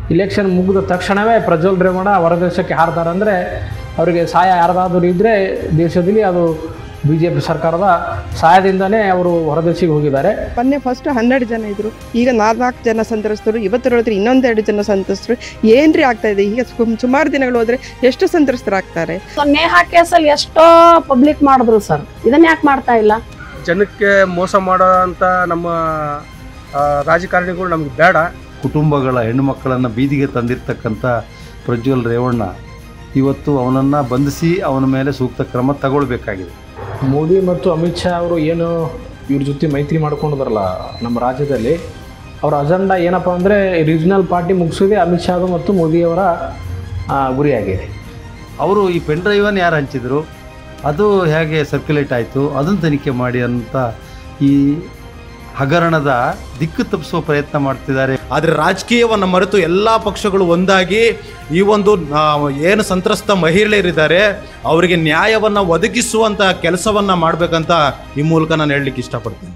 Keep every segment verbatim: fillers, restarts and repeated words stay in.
Election ಮುಗಿದ ತಕ್ಷಣವೇ ಪ್ರಜ್ವಲ್ ರೇವಣ್ಣ ಹೊರದೇಶಕ್ಕೆ ಹಾರ್ತಾರೆ ಅಂದರೆ ಅವರಿಗೆ ಸಹಾಯ ಯಾರ್ದಾದ್ರೂ ಇದ್ದರೆ ದೇಶದಲ್ಲಿ ಅದು ಬಿ ಜೆ ಪಿ ಸರ್ಕಾರದ ಸಹಾಯದಿಂದನೇ ಅವರು ಹೊರದೇಶಿಗೆ ಹೋಗಿದ್ದಾರೆ. ಮೊನ್ನೆ ಫಸ್ಟ್ ಹನ್ನೆರಡು ಜನ ಇದ್ದರು, ಈಗ ನಾಲ್ಕು ಜನ ಸಂತ್ರಸ್ತರು, ಇವತ್ತರೊಳಗೆ ಇನ್ನೊಂದೆರಡು ಜನ ಸಂತ್ರಸ್ತರು. ಏನ್ರಿ ಆಗ್ತಾ ಇದೆ? ಈಗ ಸುಮಾರು ದಿನಗಳು ಹೋದರೆ ಎಷ್ಟು ಸಂತ್ರಸ್ತರಾಗ್ತಾರೆ? ನೇಹಾ ಕೇಸಲ್ಲಿ ಎಷ್ಟೋ ಪಬ್ಲಿಕ್ ಮಾಡಿದ್ರು ಸರ್, ಇದನ್ನ ಯಾಕೆ ಮಾಡ್ತಾ ಇಲ್ಲ? ಜನಕ್ಕೆ ಮೋಸ ಮಾಡೋಂಥ ನಮ್ಮ ರಾಜಕಾರಣಿಗಳು ನಮ್ಗೆ ಬೇಡ. ಕುಟುಂಬಗಳ ಹೆಣ್ಣು ಮಕ್ಕಳನ್ನು ಬೀದಿಗೆ ತಂದಿರ್ತಕ್ಕಂಥ ಪ್ರಜ್ವಲ್ ರೇವಣ್ಣ ಇವತ್ತು ಅವನನ್ನು ಬಂಧಿಸಿ ಅವನ ಮೇಲೆ ಸೂಕ್ತ ಕ್ರಮ ತಗೊಳ್ಬೇಕಾಗಿದೆ. ಮೋದಿ ಮತ್ತು ಅಮಿತ್ ಶಾ ಅವರು ಏನು ಇವ್ರ ಜೊತೆ ಮೈತ್ರಿ ಮಾಡ್ಕೊಂಡಿದಾರಲ್ಲ ನಮ್ಮ ರಾಜ್ಯದಲ್ಲಿ, ಅವರ ಅಜೆಂಡಾ ಏನಪ್ಪ ಅಂದರೆ ರೀಜನಲ್ ಪಾರ್ಟಿ ಮುಗಿಸೋದೇ ಅಮಿತ್ ಶಾ ಮತ್ತು ಮೋದಿಯವರ ಗುರಿಯಾಗಿದೆ. ಅವರು ಈ ಪೆನ್ ಡ್ರೈವನ್ನು ಯಾರು ಹಂಚಿದ್ರು, ಅದು ಹೇಗೆ ಸರ್ಕ್ಯುಲೇಟ್ ಆಯಿತು, ಅದನ್ನು ತನಿಖೆ ಮಾಡಿ ಅಂತ ಈ ಹಗರಣದ ದಿಕ್ಕು ತಪ್ಪಿಸುವ ಪ್ರಯತ್ನ ಮಾಡ್ತಿದ್ದಾರೆ. ಆದರೆ ರಾಜಕೀಯವನ್ನು ಮರೆತು ಎಲ್ಲ ಪಕ್ಷಗಳು ಒಂದಾಗಿ ಈ ಒಂದು ಏನು ಸಂತ್ರಸ್ತ ಮಹಿಳೆಯರಿದ್ದಾರೆ ಅವರಿಗೆ ನ್ಯಾಯವನ್ನು ಒದಗಿಸುವಂಥ ಕೆಲಸವನ್ನು ಮಾಡಬೇಕಂತ ಈ ಮೂಲಕ ನಾನು ಹೇಳಲಿಕ್ಕೆ ಇಷ್ಟಪಡ್ತೀನಿ.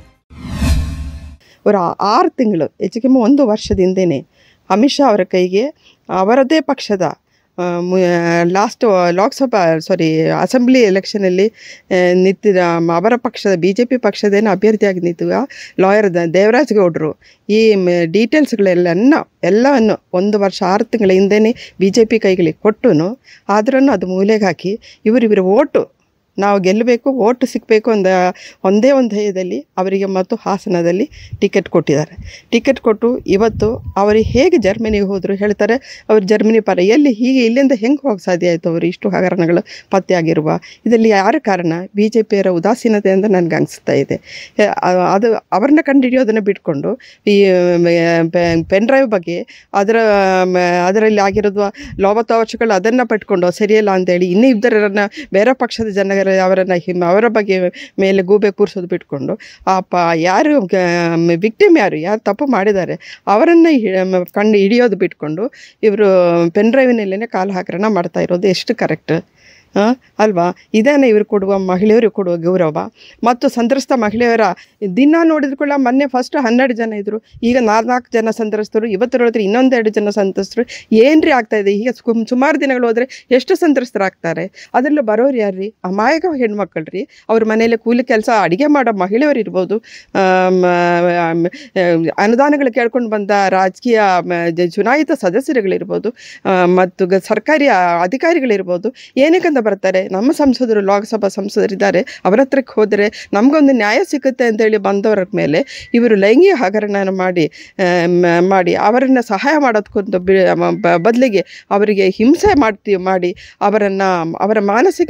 ஒரு ಆರು ತಿಂಗಳು ಹೆಚ್ಚು ಕಮ್ಮಿ ಒಂದು ವರ್ಷದಿಂದನೇ ಅಮಿತ್ ಶಾ ಅವರ ಕೈಗೆ ಅವರದೇ ಪಕ್ಷದ ಲಾಸ್ಟ್ ಲೋಕಸಭಾ ಸಾರಿ ಅಸೆಂಬ್ಲಿ ಎಲೆಕ್ಷನಲ್ಲಿ ನಿಂತಿದ್ದ ಅವರ ಪಕ್ಷದ ಬಿ ಜೆ ಪಿ ಪಕ್ಷದೇನು ಅಭ್ಯರ್ಥಿಯಾಗಿ ನಿಂತಿವ ಲಾಯರ್ ದೇವರಾಜ್ ಗೌಡರು ಈ ಡೀಟೇಲ್ಸ್ಗಳೆಲ್ಲನ್ನು ಎಲ್ಲವನ್ನು ಒಂದು ವರ್ಷ ಆರು ತಿಂಗಳ ಹಿಂದೆಯೇ ಬಿ ಜೆ ಪಿ ಕೈಗಳಿಗೆ ಕೊಟ್ಟು ಆದ್ರೂ ಅದು ಮೂಲೆಗೆ ಹಾಕಿ ಇವರಿವರ ಓಟು ನಾವು ಗೆಲ್ಲಬೇಕು, ಓಟು ಸಿಕ್ಕಬೇಕು ಅಂದ ಒಂದೇ ಒಂದು ಧ್ಯೇಯದಲ್ಲಿ ಅವರಿಗೆ ಮತ್ತು ಹಾಸನದಲ್ಲಿ ಟಿಕೆಟ್ ಕೊಟ್ಟಿದ್ದಾರೆ. ಟಿಕೆಟ್ ಕೊಟ್ಟು ಇವತ್ತು ಅವರಿಗೆ ಹೇಗೆ ಜರ್ಮನಿಗೆ ಹೋದರು ಹೇಳ್ತಾರೆ, ಅವರು ಜರ್ಮನಿ ಪರ. ಎಲ್ಲಿ ಹೀಗೆ ಇಲ್ಲಿಂದ ಹೆಂಗೆ ಹೋಗಿ ಸಾಧ್ಯ ಆಯಿತು? ಅವರು ಇಷ್ಟು ಹಗರಣಗಳು ಪತ್ತೆಯಾಗಿರುವ ಇದರಲ್ಲಿ ಯಾರ ಕಾರಣ? ಬಿ ಜೆ ಪಿಯವರ ಉದಾಸೀನತೆ ಅಂತ ನನಗೆ ಅನಿಸ್ತಾ ಇದೆ. ಅದು ಅವ್ರನ್ನ ಕಂಡುಹಿಡಿಯೋದನ್ನು ಬಿಟ್ಕೊಂಡು ಈ ಪೆನ್ ಡ್ರೈವ್ ಬಗ್ಗೆ ಅದರ ಅದರಲ್ಲಿ ಆಗಿರೋದು ಲೋಪದೋಷಗಳು ಅದನ್ನು ಪಟ್ಕೊಂಡು ಸರಿಯಲ್ಲ ಅಂತೇಳಿ ಇನ್ನೂ ಇಬ್ಬರನ್ನು ಬೇರೆ ಪಕ್ಷದ ಜನ ಅವರನ್ನು ಹಿಮ್ ಅವರ ಬಗ್ಗೆ ಮೇಲೆ ಗೂಬೆ ಕೂರಿಸೋದು ಬಿಟ್ಕೊಂಡು ಆ ಪ ಯಾರು ವಿಕ್ಟಿಮ್ ಯಾರು ಯಾರು ತಪ್ಪು ಮಾಡಿದ್ದಾರೆ ಅವರನ್ನು ಕಂಡು ಹಿಡಿಯೋದು ಬಿಟ್ಕೊಂಡು ಇವರು ಪೆನ್ ಡ್ರೈವಿನಲ್ಲೇ ಕಾಲು ಹಗರಣ ಮಾಡ್ತಾ ಇರೋದು ಎಷ್ಟು ಕರೆಕ್ಟ್ ಅಲ್ವಾ? ಇದೇನೇ ಇವರು ಕೊಡುವ ಮಹಿಳೆಯರಿಗೆ ಕೊಡುವ ಗೌರವ. ಮತ್ತು ಸಂತ್ರಸ್ತ ಮಹಿಳೆಯರ ದಿನ ನೋಡಿದ್ಕೊಳ್ಳ ಮೊನ್ನೆ ಫಸ್ಟ್ ಹನ್ನೆರಡು ಜನ ಇದ್ದರು, ಈಗ ನಾಲ್ಕು ಜನ ಸಂತ್ರಸ್ತರು, ಇವತ್ತರೊಳಗೆ ಇನ್ನೊಂದೆರಡು ಜನ ಸಂತ್ರಸ್ತರು. ಏನ್ರಿ ಆಗ್ತಾ ಇದೆ? ಈಗ ಸುಮಾರು ದಿನಗಳು ಹೋದರೆ ಎಷ್ಟು ಸಂತ್ರಸ್ತರಾಗ್ತಾರೆ? ಅದರಲ್ಲೂ ಬರೋರು ಯಾರ್ರಿ? ಅಮಾಯಕ ಹೆಣ್ಮಕ್ಳು ರೀ. ಅವ್ರ ಮನೇಲಿ ಕೂಲಿ ಕೆಲಸ ಅಡುಗೆ ಮಾಡೋ ಮಹಿಳೆಯರು ಇರ್ಬೋದು, ಅನುದಾನಗಳು ಕೇಳ್ಕೊಂಡು ಬಂದ ರಾಜಕೀಯ ಚುನಾಯಿತ ಸದಸ್ಯರುಗಳಿರ್ಬೋದು, ಮತ್ತು ಸರ್ಕಾರಿ ಅಧಿಕಾರಿಗಳಿರ್ಬೋದು. ಏನಕ್ಕಂತ ಬರ್ತಾರೆ? ನಮ್ಮ ಸಂಸದರು ಲೋಕಸಭಾ ಸಂಸದರಿದ್ದಾರೆ, ಅವರ ಹತ್ರಕ್ಕೆ ಹೋದರೆ ನಮಗೊಂದು ನ್ಯಾಯ ಸಿಗುತ್ತೆ ಅಂತೇಳಿ ಬಂದವರ ಮೇಲೆ ಇವರು ಲೈಂಗಿಕ ಹಗರಣ ಮಾಡಿ ಮಾಡಿ ಅವರನ್ನು ಸಹಾಯ ಮಾಡೋದಕ್ಕೊಂದು ಬದಲಿಗೆ ಅವರಿಗೆ ಹಿಂಸೆ ಮಾಡ್ತೀವಿ ಮಾಡಿ ಅವರನ್ನು ಅವರ ಮಾನಸಿಕ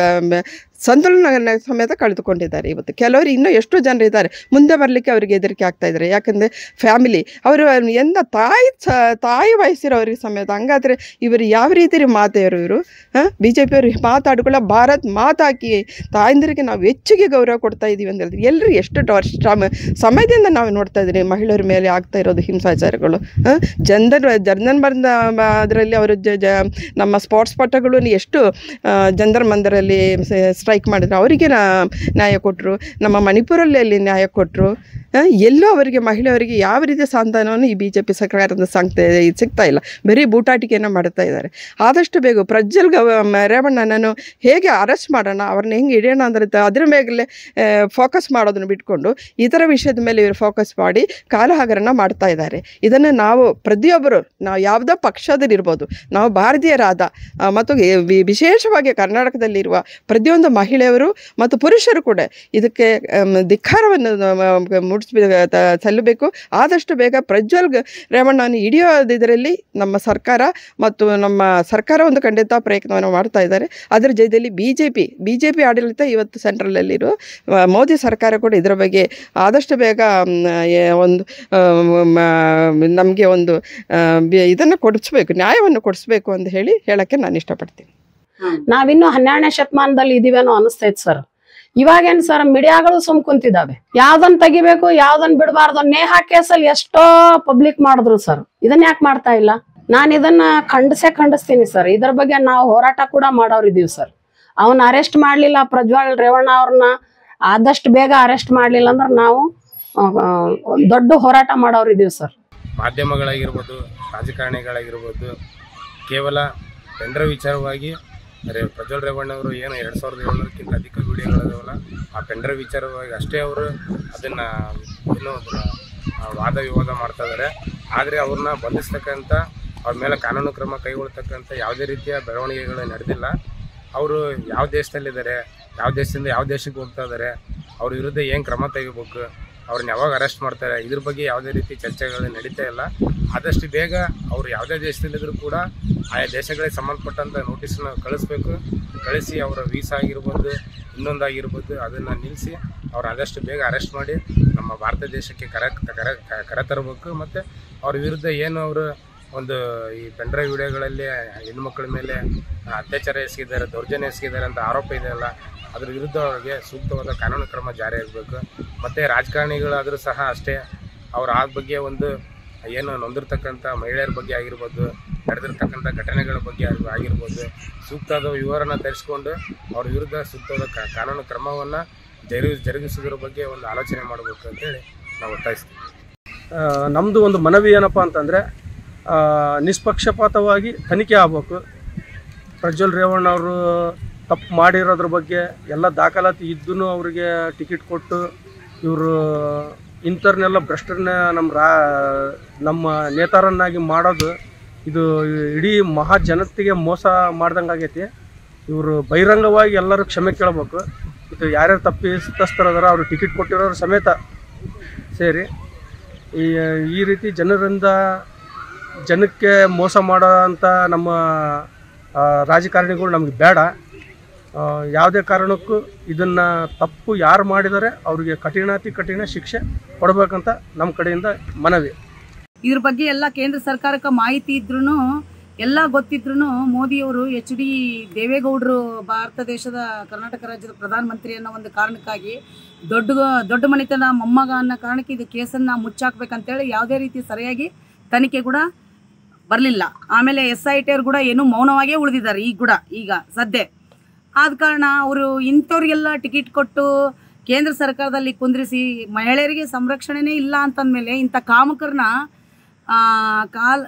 ಸಂತುಲನ ಸಮೇತ ಕಳೆದುಕೊಂಡಿದ್ದಾರೆ. ಇವತ್ತು ಕೆಲವರು ಇನ್ನೂ ಎಷ್ಟೋ ಜನರು ಇದ್ದಾರೆ ಮುಂದೆ ಬರಲಿಕ್ಕೆ ಅವರಿಗೆ ಹೆದರಿಕೆ ಆಗ್ತಾಯಿದ್ದಾರೆ. ಯಾಕಂದರೆ ಫ್ಯಾಮಿಲಿ ಅವರು ಎಂದ ತಾಯಿ ತಾಯಿ ವಯಸ್ಸಿರೋರಿಗೆ ಸಮೇತ. ಹಂಗಾದರೆ ಇವರು ಯಾವ ರೀತಿ ಮಾತೆಯವರು ಇವರು ಬಿ ಜೆ ಪಿಯವರು ಮಾತಾಡ್ಕೊಳ್ಳೋ ಭಾರತ್ ಮಾತಾಕಿ ತಾಯಂದಿರಿಗೆ ನಾವು ಹೆಚ್ಚಿಗೆ ಗೌರವ ಕೊಡ್ತಾ ಇದ್ದೀವಿ ಅಂತ ಹೇಳಿದ್ರೆ ಎಲ್ಲರೂ ಎಷ್ಟು ವರ್ಷ ಸಮಯದಿಂದ ನಾವು ನೋಡ್ತಾ ಇದ್ದೀರಿ ಮಹಿಳೆಯರ ಮೇಲೆ ಆಗ್ತಾ ಇರೋದು ಹಿಂಸಾಚಾರಗಳು. ಜನ್ದರ್ ಜರ್ನನ್ ಬಂದ ಅದರಲ್ಲಿ ಅವರು ಜ ನಮ್ಮ ಸ್ಪೋರ್ಟ್ಸ್ ಪಟುಗಳು ಎಷ್ಟು ಜಂದರ್ ಮಂದರಲ್ಲಿ ಸ್ಟ್ರೈಕ್ ಮಾಡಿದ್ರು, ಅವರಿಗೆ ನ್ಯಾಯ ಕೊಟ್ಟರು. ನಮ್ಮ ಮಣಿಪುರಲ್ಲಿ ಅಲ್ಲಿ ನ್ಯಾಯ ಕೊಟ್ಟರು. ಎಲ್ಲೋ ಅವರಿಗೆ ಮಹಿಳೆಯರಿಗೆ ಯಾವ ರೀತಿಯ ಸಾಂತ್ವನವನ್ನು ಈ ಬಿ ಜೆ ಪಿ ಸರ್ಕಾರದ ಸಾಂಗ್ತಾ ಸಿಗ್ತಾ ಇಲ್ಲ. ಬರೀ ಬೂಟಾಟಿಕೆಯನ್ನು ಮಾಡ್ತಾ ಇದ್ದಾರೆ. ಆದಷ್ಟು ಬೇಗ ಪ್ರಜ್ವಲ್ ಗವ ರೇವಣ್ಣನನ್ನು ಹೇಗೆ ಅರೆಸ್ಟ್ ಮಾಡೋಣ, ಅವ್ರನ್ನ ಹೆಂಗೆ ಹಿಡಿಯೋಣ ಅಂದ್ರೆ ಅದರ ಮೇಲೆ ಫೋಕಸ್ ಮಾಡೋದನ್ನು ಬಿಟ್ಕೊಂಡು ಇತರ ವಿಷಯದ ಮೇಲೆ ಇವರು ಫೋಕಸ್ ಮಾಡಿ ಕಾಲಹಗರಣ ಮಾಡ್ತಾ ಇದ್ದಾರೆ. ಇದನ್ನು ನಾವು ಪ್ರತಿಯೊಬ್ಬರು ನಾವು ಯಾವುದೋ ಪಕ್ಷದಲ್ಲಿರ್ಬೋದು, ನಾವು ಭಾರತೀಯರಾದ ಮತ್ತು ವಿಶೇಷವಾಗಿ ಕರ್ನಾಟಕದಲ್ಲಿರುವ ಪ್ರತಿಯೊಂದು ಮಹಿಳೆಯರು ಮತ್ತು ಪುರುಷರು ಕೂಡ ಇದಕ್ಕೆ ಧಿಕ್ಕಾರವನ್ನು ಮೂಡಿಸ ಸಲ್ಲಬೇಕು. ಆದಷ್ಟು ಬೇಗ ಪ್ರಜ್ವಲ್ ರೇವಣ್ಣನ ಹಿಡಿಯೋದಿದರಲ್ಲಿ ನಮ್ಮ ಸರ್ಕಾರ ಮತ್ತು ನಮ್ಮ ಸರ್ಕಾರ ಒಂದು ಖಂಡಿತ ಪ್ರಯತ್ನವನ್ನು ಮಾಡ್ತಾ ಇದ್ದಾರೆ. ಅದರ ಜೊತೆಯಲ್ಲಿ B J P B J P ಆಡಳಿತ ಇವತ್ತು ಸೆಂಟ್ರಲಲ್ಲಿರೋ ಮೋದಿ ಸರ್ಕಾರ ಕೂಡ ಇದರ ಬಗ್ಗೆ ಆದಷ್ಟು ಬೇಗ ಒಂದು ನಮಗೆ ಒಂದು ಇದನ್ನು ಕೊಡಿಸ್ಬೇಕು, ನ್ಯಾಯವನ್ನು ಕೊಡಿಸ್ಬೇಕು ಅಂತ ಹೇಳಿ ಹೇಳಕ್ಕೆ ನಾನು ಇಷ್ಟಪಡ್ತೀನಿ. ನಾವಿನ್ನು ಹನ್ನೆರಡನೇ ಶತಮಾನದಲ್ಲಿ ಇದೀವೇನೋ ಅನಿಸ್ತೈತೆ ಸರ್. ಇವಾಗೇನು ಸರ್ ಮೀಡಿಯಾಗಳು ಸುಮ್ ಕುಂತಿದ್ದಾವೆ, ಯಾವ್ದನ್ ತೆಗಿಬೇಕು ಯಾವ್ದನ್ ಬಿಡಬಾರ್ದು. ನೇಹಾ ಕೇಸಲ್ಲಿ ಎಷ್ಟೋ ಪಬ್ಲಿಕ್ ಮಾಡಿದ್ರು ಸರ್, ಇದನ್ನ ಯಾಕೆ ಮಾಡ್ತಾ ಇಲ್ಲ? ನಾನು ಇದನ್ನ ಖಂಡಿಸೇ ಖಂಡಿಸ್ತೀನಿ ಸರ್. ಇದ್ರ ಬಗ್ಗೆ ನಾವು ಹೋರಾಟ ಕೂಡ ಮಾಡೋರಿದೀವಿ ಸರ್. ಅವನ್ನ ಅರೆಸ್ಟ್ ಮಾಡ್ಲಿಲ್ಲ, ಪ್ರಜ್ವಲ್ ರೇವಣ್ಣ ಅವ್ರನ್ನ ಆದಷ್ಟು ಬೇಗ ಅರೆಸ್ಟ್ ಮಾಡ್ಲಿಲ್ಲ ಅಂದ್ರೆ ನಾವು ದೊಡ್ಡ ಹೋರಾಟ ಮಾಡೋರಿದೀವಿ ಸರ್. ಮಾಧ್ಯಮಗಳಾಗಿರ್ಬೋದು, ರಾಜಕಾರಣಿಗಳಾಗಿರ್ಬೋದು ಕೇವಲ ಟೆಂಡರ್ ವಿಚಾರವಾಗಿ ರೇ ಪ್ರಜ್ವಲ್ ರೇವಣ್ಣವರು ಏನು ಎರಡು ಸಾವಿರದ ಏಳ್ನೂರಕ್ಕಿಂತ ಅಧಿಕ ವಿಡಿಯೋಗಳಿದಾವಲ್ಲ ಆ ಟೆಂಡರ್ ವಿಚಾರವಾಗಿ ಅಷ್ಟೇ ಅವರು ಅದನ್ನು ಏನೋ ವಾದ ವಿವಾದ ಮಾಡ್ತಾ ಇದ್ದಾರೆ. ಆದರೆ ಅವ್ರನ್ನ ಬಂಧಿಸ್ತಕ್ಕಂಥ ಅವ್ರ ಮೇಲೆ ಕಾನೂನು ಕ್ರಮ ಕೈಗೊಳ್ತಕ್ಕಂಥ ಯಾವುದೇ ರೀತಿಯ ಬೆಳವಣಿಗೆಗಳು ನಡೆದಿಲ್ಲ. ಅವರು ಯಾವ ದೇಶದಲ್ಲಿದ್ದಾರೆ, ಯಾವ ದೇಶದಿಂದ ಯಾವ ದೇಶಕ್ಕೆ ಹೋಗ್ತಾ ಇದ್ದಾರೆ, ಅವ್ರ ವಿರುದ್ಧ ಏನು ಕ್ರಮ ತೆಗಿಬೇಕು, ಅವ್ರನ್ನ ಯಾವಾಗ ಅರೆಸ್ಟ್ ಮಾಡ್ತಾರೆ, ಇದ್ರ ಬಗ್ಗೆ ಯಾವುದೇ ರೀತಿ ಚರ್ಚೆಗಳು ನಡೀತಾ ಇಲ್ಲ. ಆದಷ್ಟು ಬೇಗ ಅವರು ಯಾವುದೇ ದೇಶದಲ್ಲಿದ್ದರೂ ಕೂಡ ಆಯಾ ದೇಶಗಳಿಗೆ ಸಂಬಂಧಪಟ್ಟಂಥ ನೋಟಿಸನ್ನು ಕಳಿಸ್ಬೇಕು. ಕಳಿಸಿ ಅವರ ವೀಸಾ ಆಗಿರ್ಬೋದು, ಇನ್ನೊಂದಾಗಿರ್ಬೋದು ಅದನ್ನು ನಿಲ್ಲಿಸಿ ಅವ್ರು ಆದಷ್ಟು ಬೇಗ ಅರೆಸ್ಟ್ ಮಾಡಿ ನಮ್ಮ ಭಾರತ ದೇಶಕ್ಕೆ ಕರೆ ಕರೆ ಕರೆತರಬೇಕು. ಮತ್ತು ಅವ್ರ ವಿರುದ್ಧ ಏನು ಅವರು ಒಂದು ಈ ಪೆಂಡ್ರೈವ್ ವಿಡಿಯೋಗಳಲ್ಲಿ ಹೆಣ್ಮಕ್ಳ ಮೇಲೆ ಅತ್ಯಾಚಾರ ಎಸಗಿದ್ದಾರೆ, ದೌರ್ಜನ್ಯ ಎಸಗಿದ್ದಾರೆ ಅಂತ ಆರೋಪ ಇದೆಯಲ್ಲ, ಅದ್ರ ವಿರುದ್ಧ ಅವ್ರಿಗೆ ಸೂಕ್ತವಾದ ಕಾನೂನು ಕ್ರಮ ಜಾರಿಯಾಗಬೇಕು. ಮತ್ತು ರಾಜಕಾರಣಿಗಳಾದರೂ ಸಹ ಅಷ್ಟೇ, ಅವ್ರು ಆ ಬಗ್ಗೆ ಒಂದು ಏನು ನೊಂದಿರ್ತಕ್ಕಂಥ ಮಹಿಳೆಯರ ಬಗ್ಗೆ ಆಗಿರ್ಬೋದು, ನಡೆದಿರ್ತಕ್ಕಂಥ ಘಟನೆಗಳ ಬಗ್ಗೆ ಆಗಿರ್ಬೋದು ಸೂಕ್ತವಾದ ವಿವರನ ತರಿಸ್ಕೊಂಡು ಅವ್ರ ವಿರುದ್ಧ ಸೂಕ್ತವಾದ ಕಾನೂನು ಕ್ರಮವನ್ನು ಜರುಗಿ ಜರುಗಿಸೋದ್ರ ಬಗ್ಗೆ ಒಂದು ಆಲೋಚನೆ ಮಾಡಬೇಕು ಅಂತೇಳಿ ನಾವು ಒತ್ತಾಯಿಸ್ತೀವಿ. ನಮ್ಮದು ಒಂದು ಮನವಿ ಏನಪ್ಪ ಅಂತಂದರೆ, ನಿಷ್ಪಕ್ಷಪಾತವಾಗಿ ತನಿಖೆ ಆಗಬೇಕು. ಪ್ರಜ್ವಲ್ ರೇವಣ್ಣ ಅವರು ತಪ್ಪು ಮಾಡಿರೋದ್ರ ಬಗ್ಗೆ ಎಲ್ಲ ದಾಖಲಾತಿ ಇದ್ದೂ ಅವರಿಗೆ ಟಿಕೆಟ್ ಕೊಟ್ಟು ಇವರು ಇಂಥವ್ರನ್ನೆಲ್ಲ ಭ್ರಷ್ಟರನ್ನ ನಮ್ಮ ರಾ ನಮ್ಮ ನೇತಾರನ್ನಾಗಿ ಮಾಡೋದು ಇದು ಇಡೀ ಮಹಾ ಜನತೆಗೆ ಮೋಸ ಮಾಡ್ದಂಗೆ ಆಗೈತಿ. ಇವರು ಬಹಿರಂಗವಾಗಿ ಎಲ್ಲರೂ ಕ್ಷಮೆ ಕೇಳಬೇಕು. ಇದು ಯಾರ್ಯಾರು ತಪ್ಪಿತಸ್ಥರದಾರ ಅವರು ಟಿಕೆಟ್ ಕೊಟ್ಟಿರೋರು ಸಮೇತ ಸೇರಿ ಈ ಈ ರೀತಿ ಜನರಿಂದ ಜನಕ್ಕೆ ಮೋಸ ಮಾಡೋ ಅಂಥ ನಮ್ಮ ರಾಜಕಾರಣಿಗಳು ನಮಗೆ ಬೇಡ. ಯಾವುದೇ ಕಾರಣಕ್ಕೂ ಇದನ್ನು ತಪ್ಪು ಯಾರು ಮಾಡಿದರೆ ಅವರಿಗೆ ಕಠಿಣಾತಿ ಕಠಿಣ ಶಿಕ್ಷೆ ಕೊಡಬೇಕಂತ ನಮ್ಮ ಕಡೆಯಿಂದ ಮನವಿ. ಇದ್ರ ಬಗ್ಗೆ ಎಲ್ಲ ಕೇಂದ್ರ ಸರ್ಕಾರಕ್ಕೆ ಮಾಹಿತಿ ಇದ್ರೂ ಎಲ್ಲ ಗೊತ್ತಿದ್ರೂ ಮೋದಿಯವರು ಎಚ್ ಡಿ ದೇವೇಗೌಡರು ಭಾರತ ದೇಶದ ಕರ್ನಾಟಕ ರಾಜ್ಯದ ಪ್ರಧಾನಮಂತ್ರಿ ಅನ್ನೋ ಒಂದು ಕಾರಣಕ್ಕಾಗಿ ದೊಡ್ಡ ದೊಡ್ಡ ಮನೆತನ ಮೊಮ್ಮಗ ಅನ್ನೋ ಕಾರಣಕ್ಕೆ ಇದು ಕೇಸನ್ನು ಮುಚ್ಚಾಕ್ಬೇಕಂತೇಳಿ ಯಾವುದೇ ರೀತಿ ಸರಿಯಾಗಿ ತನಿಖೆ ಕೂಡ ಬರಲಿಲ್ಲ. ಆಮೇಲೆ ಎಸ್ ಐ ಟಿ ಅವ್ರು ಕೂಡ ಏನೂ ಮೌನವಾಗೇ ಉಳಿದಿದ್ದಾರೆ ಈಗ ಕೂಡ ಈಗ ಸದ್ಯ. ಆದ ಕಾರಣ ಅವರು ಇಂಥವ್ರಿಗೆಲ್ಲ ಟಿಕೆಟ್ ಕೊಟ್ಟು ಕೇಂದ್ರ ಸರ್ಕಾರದಲ್ಲಿ ಕುಂದ್ರಿಸಿ ಮಹಿಳೆಯರಿಗೆ ಸಂರಕ್ಷಣೆನೇ ಇಲ್ಲ ಅಂತಂದಮೇಲೆ ಇಂಥ ಕಾಮಕರನ್ನ ಕಾಲ್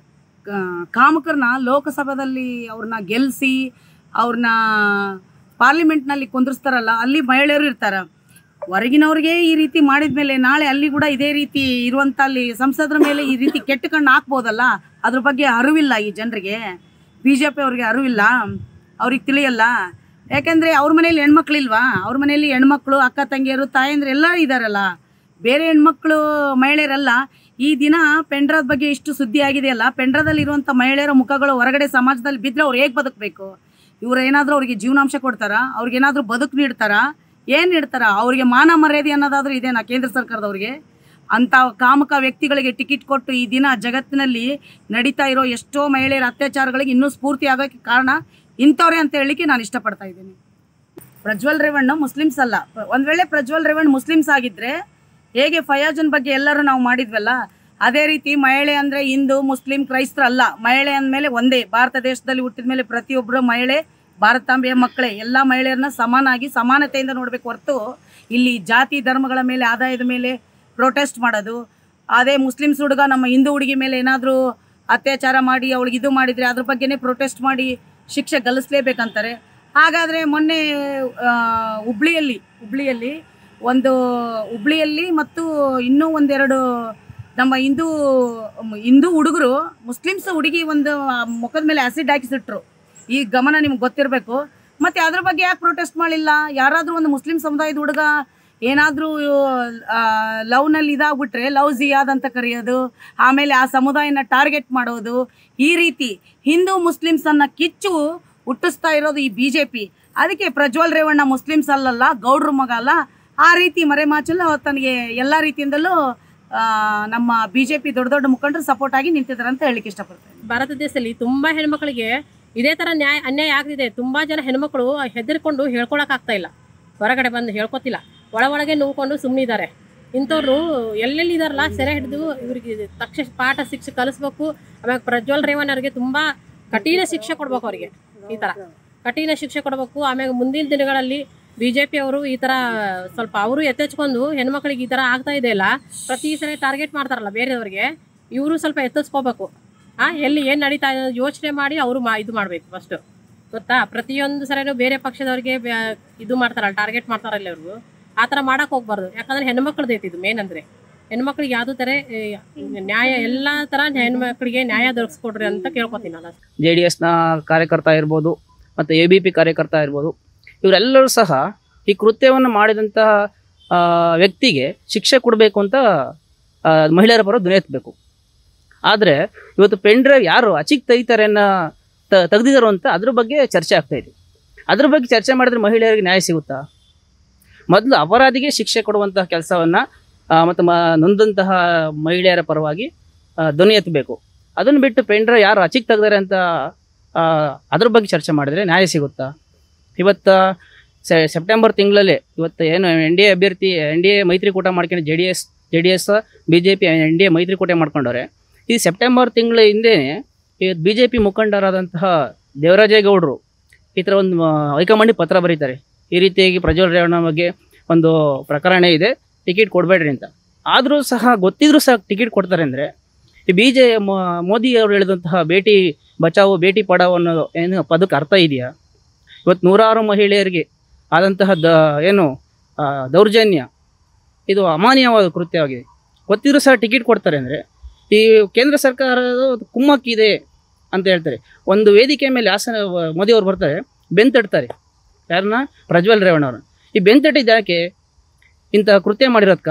ಕಾಮಕರನ್ನ ಲೋಕಸಭಾದಲ್ಲಿ ಅವ್ರನ್ನ ಗೆಲ್ಲಿಸಿ ಅವ್ರನ್ನ ಪಾರ್ಲಿಮೆಂಟ್ನಲ್ಲಿ ಕುಂದಿರ್ಸ್ತಾರಲ್ಲ, ಅಲ್ಲಿ ಮಹಿಳೆಯರು ಇರ್ತಾರೆ. ಹೊರಗಿನವ್ರಿಗೆ ಈ ರೀತಿ ಮಾಡಿದ ಮೇಲೆ ನಾಳೆ ಅಲ್ಲಿ ಕೂಡ ಇದೇ ರೀತಿ ಇರುವಂಥ ಅಲ್ಲಿ ಸಂಸದರ ಮೇಲೆ ಈ ರೀತಿ ಕೆಟ್ಟ ಕಣ್ಣು ಹಾಕ್ಬೋದಲ್ಲ. ಅದ್ರ ಬಗ್ಗೆ ಅರಿವಿಲ್ಲ ಈ ಜನರಿಗೆ, ಬಿ ಜೆ ಪಿ ಅವ್ರಿಗೆ ಅರಿವಿಲ್ಲ, ಅವ್ರಿಗೆ ತಿಳಿಯಲ್ಲ. ಯಾಕೆಂದರೆ ಅವ್ರ ಮನೇಲಿ ಹೆಣ್ಮಕ್ಳಿಲ್ವಾ, ಅವ್ರ ಮನೇಲಿ ಹೆಣ್ಮಕ್ಳು ಅಕ್ಕ ತಂಗಿಯರು ತಾಯಂದ್ರೆ ಎಲ್ಲ ಇದ್ದಾರಲ್ಲ, ಬೇರೆ ಹೆಣ್ಮಕ್ಳು ಮಹಿಳೆಯರಲ್ಲ. ಈ ದಿನ ಪೆಂಡ್ರದ ಬಗ್ಗೆ ಇಷ್ಟು ಸುದ್ದಿ ಆಗಿದೆಯಲ್ಲ, ಪೆಂಡ್ರದಲ್ಲಿ ಇರುವಂಥ ಮಹಿಳೆಯರ ಮುಖಗಳು ಹೊರಗಡೆ ಸಮಾಜದಲ್ಲಿ ಬಿದ್ದರೆ ಅವ್ರು ಹೇಗೆ ಬದುಕಬೇಕು? ಇವ್ರು ಏನಾದರೂ ಅವ್ರಿಗೆ ಜೀವನಾಂಶ ಕೊಡ್ತಾರಾ? ಅವ್ರಿಗೇನಾದರೂ ಬದುಕು ನೀಡ್ತಾರಾ? ಏನು ನೀಡ್ತಾರ? ಅವ್ರಿಗೆ ಮಾನ ಮರ್ಯಾದೆ ಅನ್ನೋದಾದ್ರೂ ಇದೇನಾ ಕೇಂದ್ರ ಸರ್ಕಾರದವ್ರಿಗೆ? ಅಂಥ ಕಾಮಕ ವ್ಯಕ್ತಿಗಳಿಗೆ ಟಿಕೆಟ್ ಕೊಟ್ಟು ಈ ದಿನ ಜಗತ್ತಿನಲ್ಲಿ ನಡೀತಾ ಇರೋ ಎಷ್ಟೋ ಮಹಿಳೆಯರ ಅತ್ಯಾಚಾರಗಳಿಗೆ ಇನ್ನೂ ಸ್ಫೂರ್ತಿ ಆಗೋಕ್ಕೆ ಕಾರಣ ಇಂಥವ್ರೆ ಅಂತ ಹೇಳಲಿಕ್ಕೆ ನಾನು ಇಷ್ಟಪಡ್ತಾ ಇದ್ದೀನಿ. ಪ್ರಜ್ವಲ್ ರೇವಣ್ಣ ಮುಸ್ಲಿಮ್ಸ್ ಅಲ್ಲ. ಒಂದು ವೇಳೆ ಪ್ರಜ್ವಲ್ ರೇವಣ್ಣ ಮುಸ್ಲಿಮ್ಸ್ ಆಗಿದ್ದರೆ ಹೇಗೆ ಫಯಾಜನ್ ಬಗ್ಗೆ ಎಲ್ಲರೂ ನಾವು ಮಾಡಿದ್ವಲ್ಲ, ಅದೇ ರೀತಿ ಮಹಿಳೆ ಅಂದರೆ ಹಿಂದೂ ಮುಸ್ಲಿಂ ಕ್ರೈಸ್ತರ ಅಲ್ಲ. ಮಹಿಳೆ ಅಂದಮೇಲೆ ಒಂದೇ. ಭಾರತ ದೇಶದಲ್ಲಿ ಹುಟ್ಟಿದ ಮೇಲೆ ಪ್ರತಿಯೊಬ್ಬರು ಮಹಿಳೆ ಭಾರತಾಂಬೆಯ ಮಕ್ಕಳೇ. ಎಲ್ಲ ಮಹಿಳೆಯರನ್ನ ಸಮಾನಾಗಿ ಸಮಾನತೆಯಿಂದ ನೋಡಬೇಕು ಹೊರತು ಇಲ್ಲಿ ಜಾತಿ ಧರ್ಮಗಳ ಮೇಲೆ ಆದಾಯದ ಮೇಲೆ ಪ್ರೊಟೆಸ್ಟ್ ಮಾಡೋದು. ಅದೇ ಮುಸ್ಲಿಮ್ಸ್ ಹುಡುಗ ನಮ್ಮ ಹಿಂದೂ ಹುಡುಗಿ ಮೇಲೆ ಏನಾದರೂ ಅತ್ಯಾಚಾರ ಮಾಡಿ ಅವಳಿಗೆ ಇದು ಮಾಡಿದರೆ ಅದ್ರ ಬಗ್ಗೆನೇ ಪ್ರೊಟೆಸ್ಟ್ ಮಾಡಿ ಶಿಕ್ಷೆ ಗಲ್ಲಿಸಲೇಬೇಕಂತಾರೆ. ಹಾಗಾದರೆ ಮೊನ್ನೆ ಹುಬ್ಳಿಯಲ್ಲಿ ಹುಬ್ಳಿಯಲ್ಲಿ ಒಂದು ಹುಬ್ಳಿಯಲ್ಲಿ ಮತ್ತು ಇನ್ನೂ ಒಂದೆರಡು ನಮ್ಮ ಹಿಂದೂ ಹಿಂದೂ ಹುಡುಗರು ಮುಸ್ಲಿಮ್ಸ್ ಹುಡುಗಿ ಒಂದು ಮುಖದ ಮೇಲೆ ಆ್ಯಸಿಡ್ ಹಾಕಿಸಿಟ್ರು. ಈ ಗಮನ ನಿಮ್ಗೆ ಗೊತ್ತಿರಬೇಕು. ಮತ್ತು ಅದ್ರ ಬಗ್ಗೆ ಯಾಕೆ ಪ್ರೊಟೆಸ್ಟ್ ಮಾಡಲಿಲ್ಲ? ಯಾರಾದರೂ ಒಂದು ಮುಸ್ಲಿಂ ಸಮುದಾಯದ ಹುಡುಗ ಏನಾದರೂ ಲವ್ನಲ್ಲಿ ಇದಾಗ್ಬಿಟ್ರೆ ಲವ್ ಜಿಯಾದ್ ಅಂತ ಕರೆಯೋದು, ಆಮೇಲೆ ಆ ಸಮುದಾಯನ ಟಾರ್ಗೆಟ್ ಮಾಡೋದು, ಈ ರೀತಿ ಹಿಂದೂ ಮುಸ್ಲಿಮ್ಸನ್ನು ಕಿಚ್ಚು ಹುಟ್ಟಿಸ್ತಾ ಇರೋದು ಈ ಬಿ ಜೆ ಪಿ. ಅದಕ್ಕೆ ಪ್ರಜ್ವಲ್ ರೇವಣ್ಣ ಮುಸ್ಲಿಮ್ಸ್ ಅಲ್ಲಲ್ಲ, ಗೌಡ್ರ ಮಗ ಅಲ್ಲ. ಆ ರೀತಿ ಮರೆಮಾಚಲು ತನಗೆ ಎಲ್ಲ ರೀತಿಯಿಂದಲೂ ನಮ್ಮ ಬಿ ಜೆ ಪಿ ದೊಡ್ಡ ದೊಡ್ಡ ಮುಖಂಡರು ಸಪೋರ್ಟ್ ಆಗಿ ನಿಂತಿದ್ದಾರೆ ಅಂತ ಹೇಳಲಿಕ್ಕೆ ಇಷ್ಟಪಡ್ತೇನೆ. ಭಾರತ ದೇಶದಲ್ಲಿ ತುಂಬ ಹೆಣ್ಮಕ್ಳಿಗೆ ಇದೇ ಥರ ನ್ಯಾಯ ಅನ್ಯಾಯ ಆಗ್ತಿದೆ. ತುಂಬ ಜನ ಹೆಣ್ಮಕ್ಳು ಹೆದರ್ಕೊಂಡು ಹೇಳ್ಕೊಳಕ್ಕಾಗ್ತಾ ಇಲ್ಲ, ಹೊರಗಡೆ ಬಂದು ಹೇಳ್ಕೊತಿಲ್ಲ, ಒಳ ಒಳಗೆ ನೋಡ್ಕೊಂಡು ಸುಮ್ಮನಿದ್ದಾರೆ. ಇಂಥವ್ರು ಎಲ್ಲೆಲ್ಲಿ ಇದಾರಲ್ಲ ಸೆರೆ ಹಿಡಿದು ಇವ್ರಿಗೆ ತಕ್ಷಣ ಪಾಠ ಶಿಕ್ಷೆ ಕಲಿಸ್ಬೇಕು. ಆಮೇಲೆ ಪ್ರಜ್ವಲ್ ರೇವಣ್ಣ ಅವ್ರಿಗೆ ತುಂಬ ಕಠಿಣ ಶಿಕ್ಷೆ ಕೊಡ್ಬೇಕು. ಅವರಿಗೆ ಈ ಥರ ಕಠಿಣ ಶಿಕ್ಷೆ ಕೊಡಬೇಕು. ಆಮೇಲೆ ಮುಂದಿನ ದಿನಗಳಲ್ಲಿ ಬಿ ಜೆ ಪಿ ಅವರು ಈ ಥರ ಸ್ವಲ್ಪ ಅವರು ಎತ್ತೆಚ್ಕೊಂಡು ಹೆಣ್ಮಕ್ಳಿಗೆ ಈ ಥರ ಆಗ್ತಾ ಇದೆಯಲ್ಲ, ಪ್ರತಿ ಸರಿ ಟಾರ್ಗೆಟ್ ಮಾಡ್ತಾರಲ್ಲ ಬೇರೆಯವ್ರಿಗೆ, ಇವರು ಸ್ವಲ್ಪ ಎತ್ತಿಸ್ಕೋಬೇಕು. ಹಾಂ ಎಲ್ಲಿ ಏನು ನಡೀತಾ ಇದೆ ಯೋಚನೆ ಮಾಡಿ ಅವರು ಮಾ ಇದು ಮಾಡಬೇಕು ಫಸ್ಟು, ಗೊತ್ತಾ? ಪ್ರತಿಯೊಂದು ಸರಿನೂ ಬೇರೆ ಪಕ್ಷದವ್ರಿಗೆ ಇದು ಮಾಡ್ತಾರಲ್ಲ, ಟಾರ್ಗೆಟ್ ಮಾಡ್ತಾರಲ್ಲ ಇವ್ರಿಗೂ, ಆ ಥರ ಮಾಡೋಕೆ ಹೋಗ್ಬಾರ್ದು. ಯಾಕಂದರೆ ಹೆಣ್ಮಕ್ಳದ್ದು ಐತಿ ಇದು ಮೇನ್. ಅಂದರೆ ಹೆಣ್ಮಕ್ಳಿಗೆ ಯಾವುದೇ ಥರ ನ್ಯಾಯ, ಎಲ್ಲ ಥರ ಹೆಣ್ಮಕ್ಳಿಗೆ ನ್ಯಾಯ ದೊರಕಿಸ್ಕೊಡ್ರಿ ಅಂತ ಕೇಳ್ಕೊತೀನಿ ನಾನು. ಜೆ ಡಿ ಎಸ್ನ ಕಾರ್ಯಕರ್ತ ಇರ್ಬೋದು ಮತ್ತು ಎ ಬಿ ಪಿ ಕಾರ್ಯಕರ್ತ ಇರ್ಬೋದು, ಇವರೆಲ್ಲರೂ ಸಹ ಈ ಕೃತ್ಯವನ್ನು ಮಾಡಿದಂತಹ ವ್ಯಕ್ತಿಗೆ ಶಿಕ್ಷೆ ಕೊಡಬೇಕು ಅಂತ ಮಹಿಳೆಯರ ಪರ ಧ್ವನಿ ಎತ್ತಬೇಕು. ಆದರೆ ಇವತ್ತು ಪೆನ್ ಡ್ರೈವ್ ಯಾರು ಅಚಿಕ್ ತೆಗಿತಾರೆ ಅನ್ನೋ ತ ತೆಗ್ದಿದ್ದಾರೋ ಅಂತ ಅದ್ರ ಬಗ್ಗೆ ಚರ್ಚೆ ಆಗ್ತಾಯಿದೆ. ಅದ್ರ ಬಗ್ಗೆ ಚರ್ಚೆ ಮಾಡಿದ್ರೆ ಮಹಿಳೆಯರಿಗೆ ನ್ಯಾಯ ಸಿಗುತ್ತಾ? ಮೊದಲು ಅಪರಾಧಿಗೆ ಶಿಕ್ಷೆ ಕೊಡುವಂತಹ ಕೆಲಸವನ್ನು ಮತ್ತು ಮ ನೊಂದಂತಹ ಮಹಿಳೆಯರ ಪರವಾಗಿ ಧ್ವನಿ ಎತ್ತಬೇಕು. ಅದನ್ನು ಬಿಟ್ಟು ಪೆನ್ ಡ್ರೈವ್ ಯಾರು ಅಚಿಕ್ ತೆಗ್ದಾರೆ ಅಂತ ಅದ್ರ ಬಗ್ಗೆ ಚರ್ಚೆ ಮಾಡಿದರೆ ನ್ಯಾಯ ಸಿಗುತ್ತಾ? ಇವತ್ತು ಸೆಪ್ಟೆಂಬರ್ ತಿಂಗಳಲ್ಲೇ ಇವತ್ತು ಏನು ಎನ್ ಡಿ ಎ ಅಭ್ಯರ್ಥಿ ಎನ್ ಡಿ ಎ ಮೈತ್ರಿಕೂಟ ಮಾಡ್ಕೊಂಡು J D S J D S B J P N D A ಮೈತ್ರಿಕೂಟ ಮಾಡ್ಕೊಂಡವ್ರೆ. ಈ ಸೆಪ್ಟೆಂಬರ್ ತಿಂಗಳ ಹಿಂದೆ ಇವತ್ತು ಬಿ ಜೆ ಪಿ ಮುಖಂಡರಾದಂತಹ ದೇವರಾಜೇಗೌಡರು ಈ ಥರ ಒಂದು ಹೈಕಮಾಂಡಿಗೆ ಪತ್ರ ಬರೀತಾರೆ, ಈ ರೀತಿಯಾಗಿ ಪ್ರಜ್ವಲ್ ರೇವಣ್ಣ ಬಗ್ಗೆ ಒಂದು ಪ್ರಕರಣ ಇದೆ, ಟಿಕೆಟ್ ಕೊಡಬೇಡ್ರಿ ಅಂತ. ಆದರೂ ಸಹ ಗೊತ್ತಿದ್ರೂ ಸಹ ಟಿಕೆಟ್ ಕೊಡ್ತಾರೆ ಅಂದರೆ ಈ ಬಿ ಜೆ ಮೋದಿ ಅವರು ಹೇಳಿದಂತಹ ಬೇಟಿ ಬಚಾವೋ ಬೇಟಿ ಪಡಾವೋ ಅನ್ನೋ ಏನು ಪದಕ್ಕೆ ಅರ್ಥ ಇದೆಯಾ? ಇವತ್ತು ನೂರಾರು ಮಹಿಳೆಯರಿಗೆ ಆದಂತಹ ದ ಏನು ದೌರ್ಜನ್ಯ, ಇದು ಅಮಾನ್ಯವಾದ ಕೃತ್ಯವಾಗಿದೆ. ಗೊತ್ತಿದ್ರೂ ಸಹ ಟಿಕೆಟ್ ಕೊಡ್ತಾರೆ ಅಂದರೆ ಈ ಕೇಂದ್ರ ಸರ್ಕಾರದ ಕುಮ್ಮಕ್ಕಿದೆ ಅಂತ ಹೇಳ್ತಾರೆ. ಒಂದು ವೇದಿಕೆ ಮೇಲೆ ಹಾಸನ ಮೋದಿಯವರು ಬರ್ತಾರೆ, ಬೆಂತಟ್ತಾರೆ ಯಾರನ್ನ? ಪ್ರಜ್ವಲ್ ರೇವಣ್ಣ ಅವ್ರನ್ನ. ಈ ಬೆಂತಟ್ಟಿದ್ದು ಯಾಕೆ? ಇಂಥ ಕೃತ್ಯ ಮಾಡಿರೋದಕ್ಕ?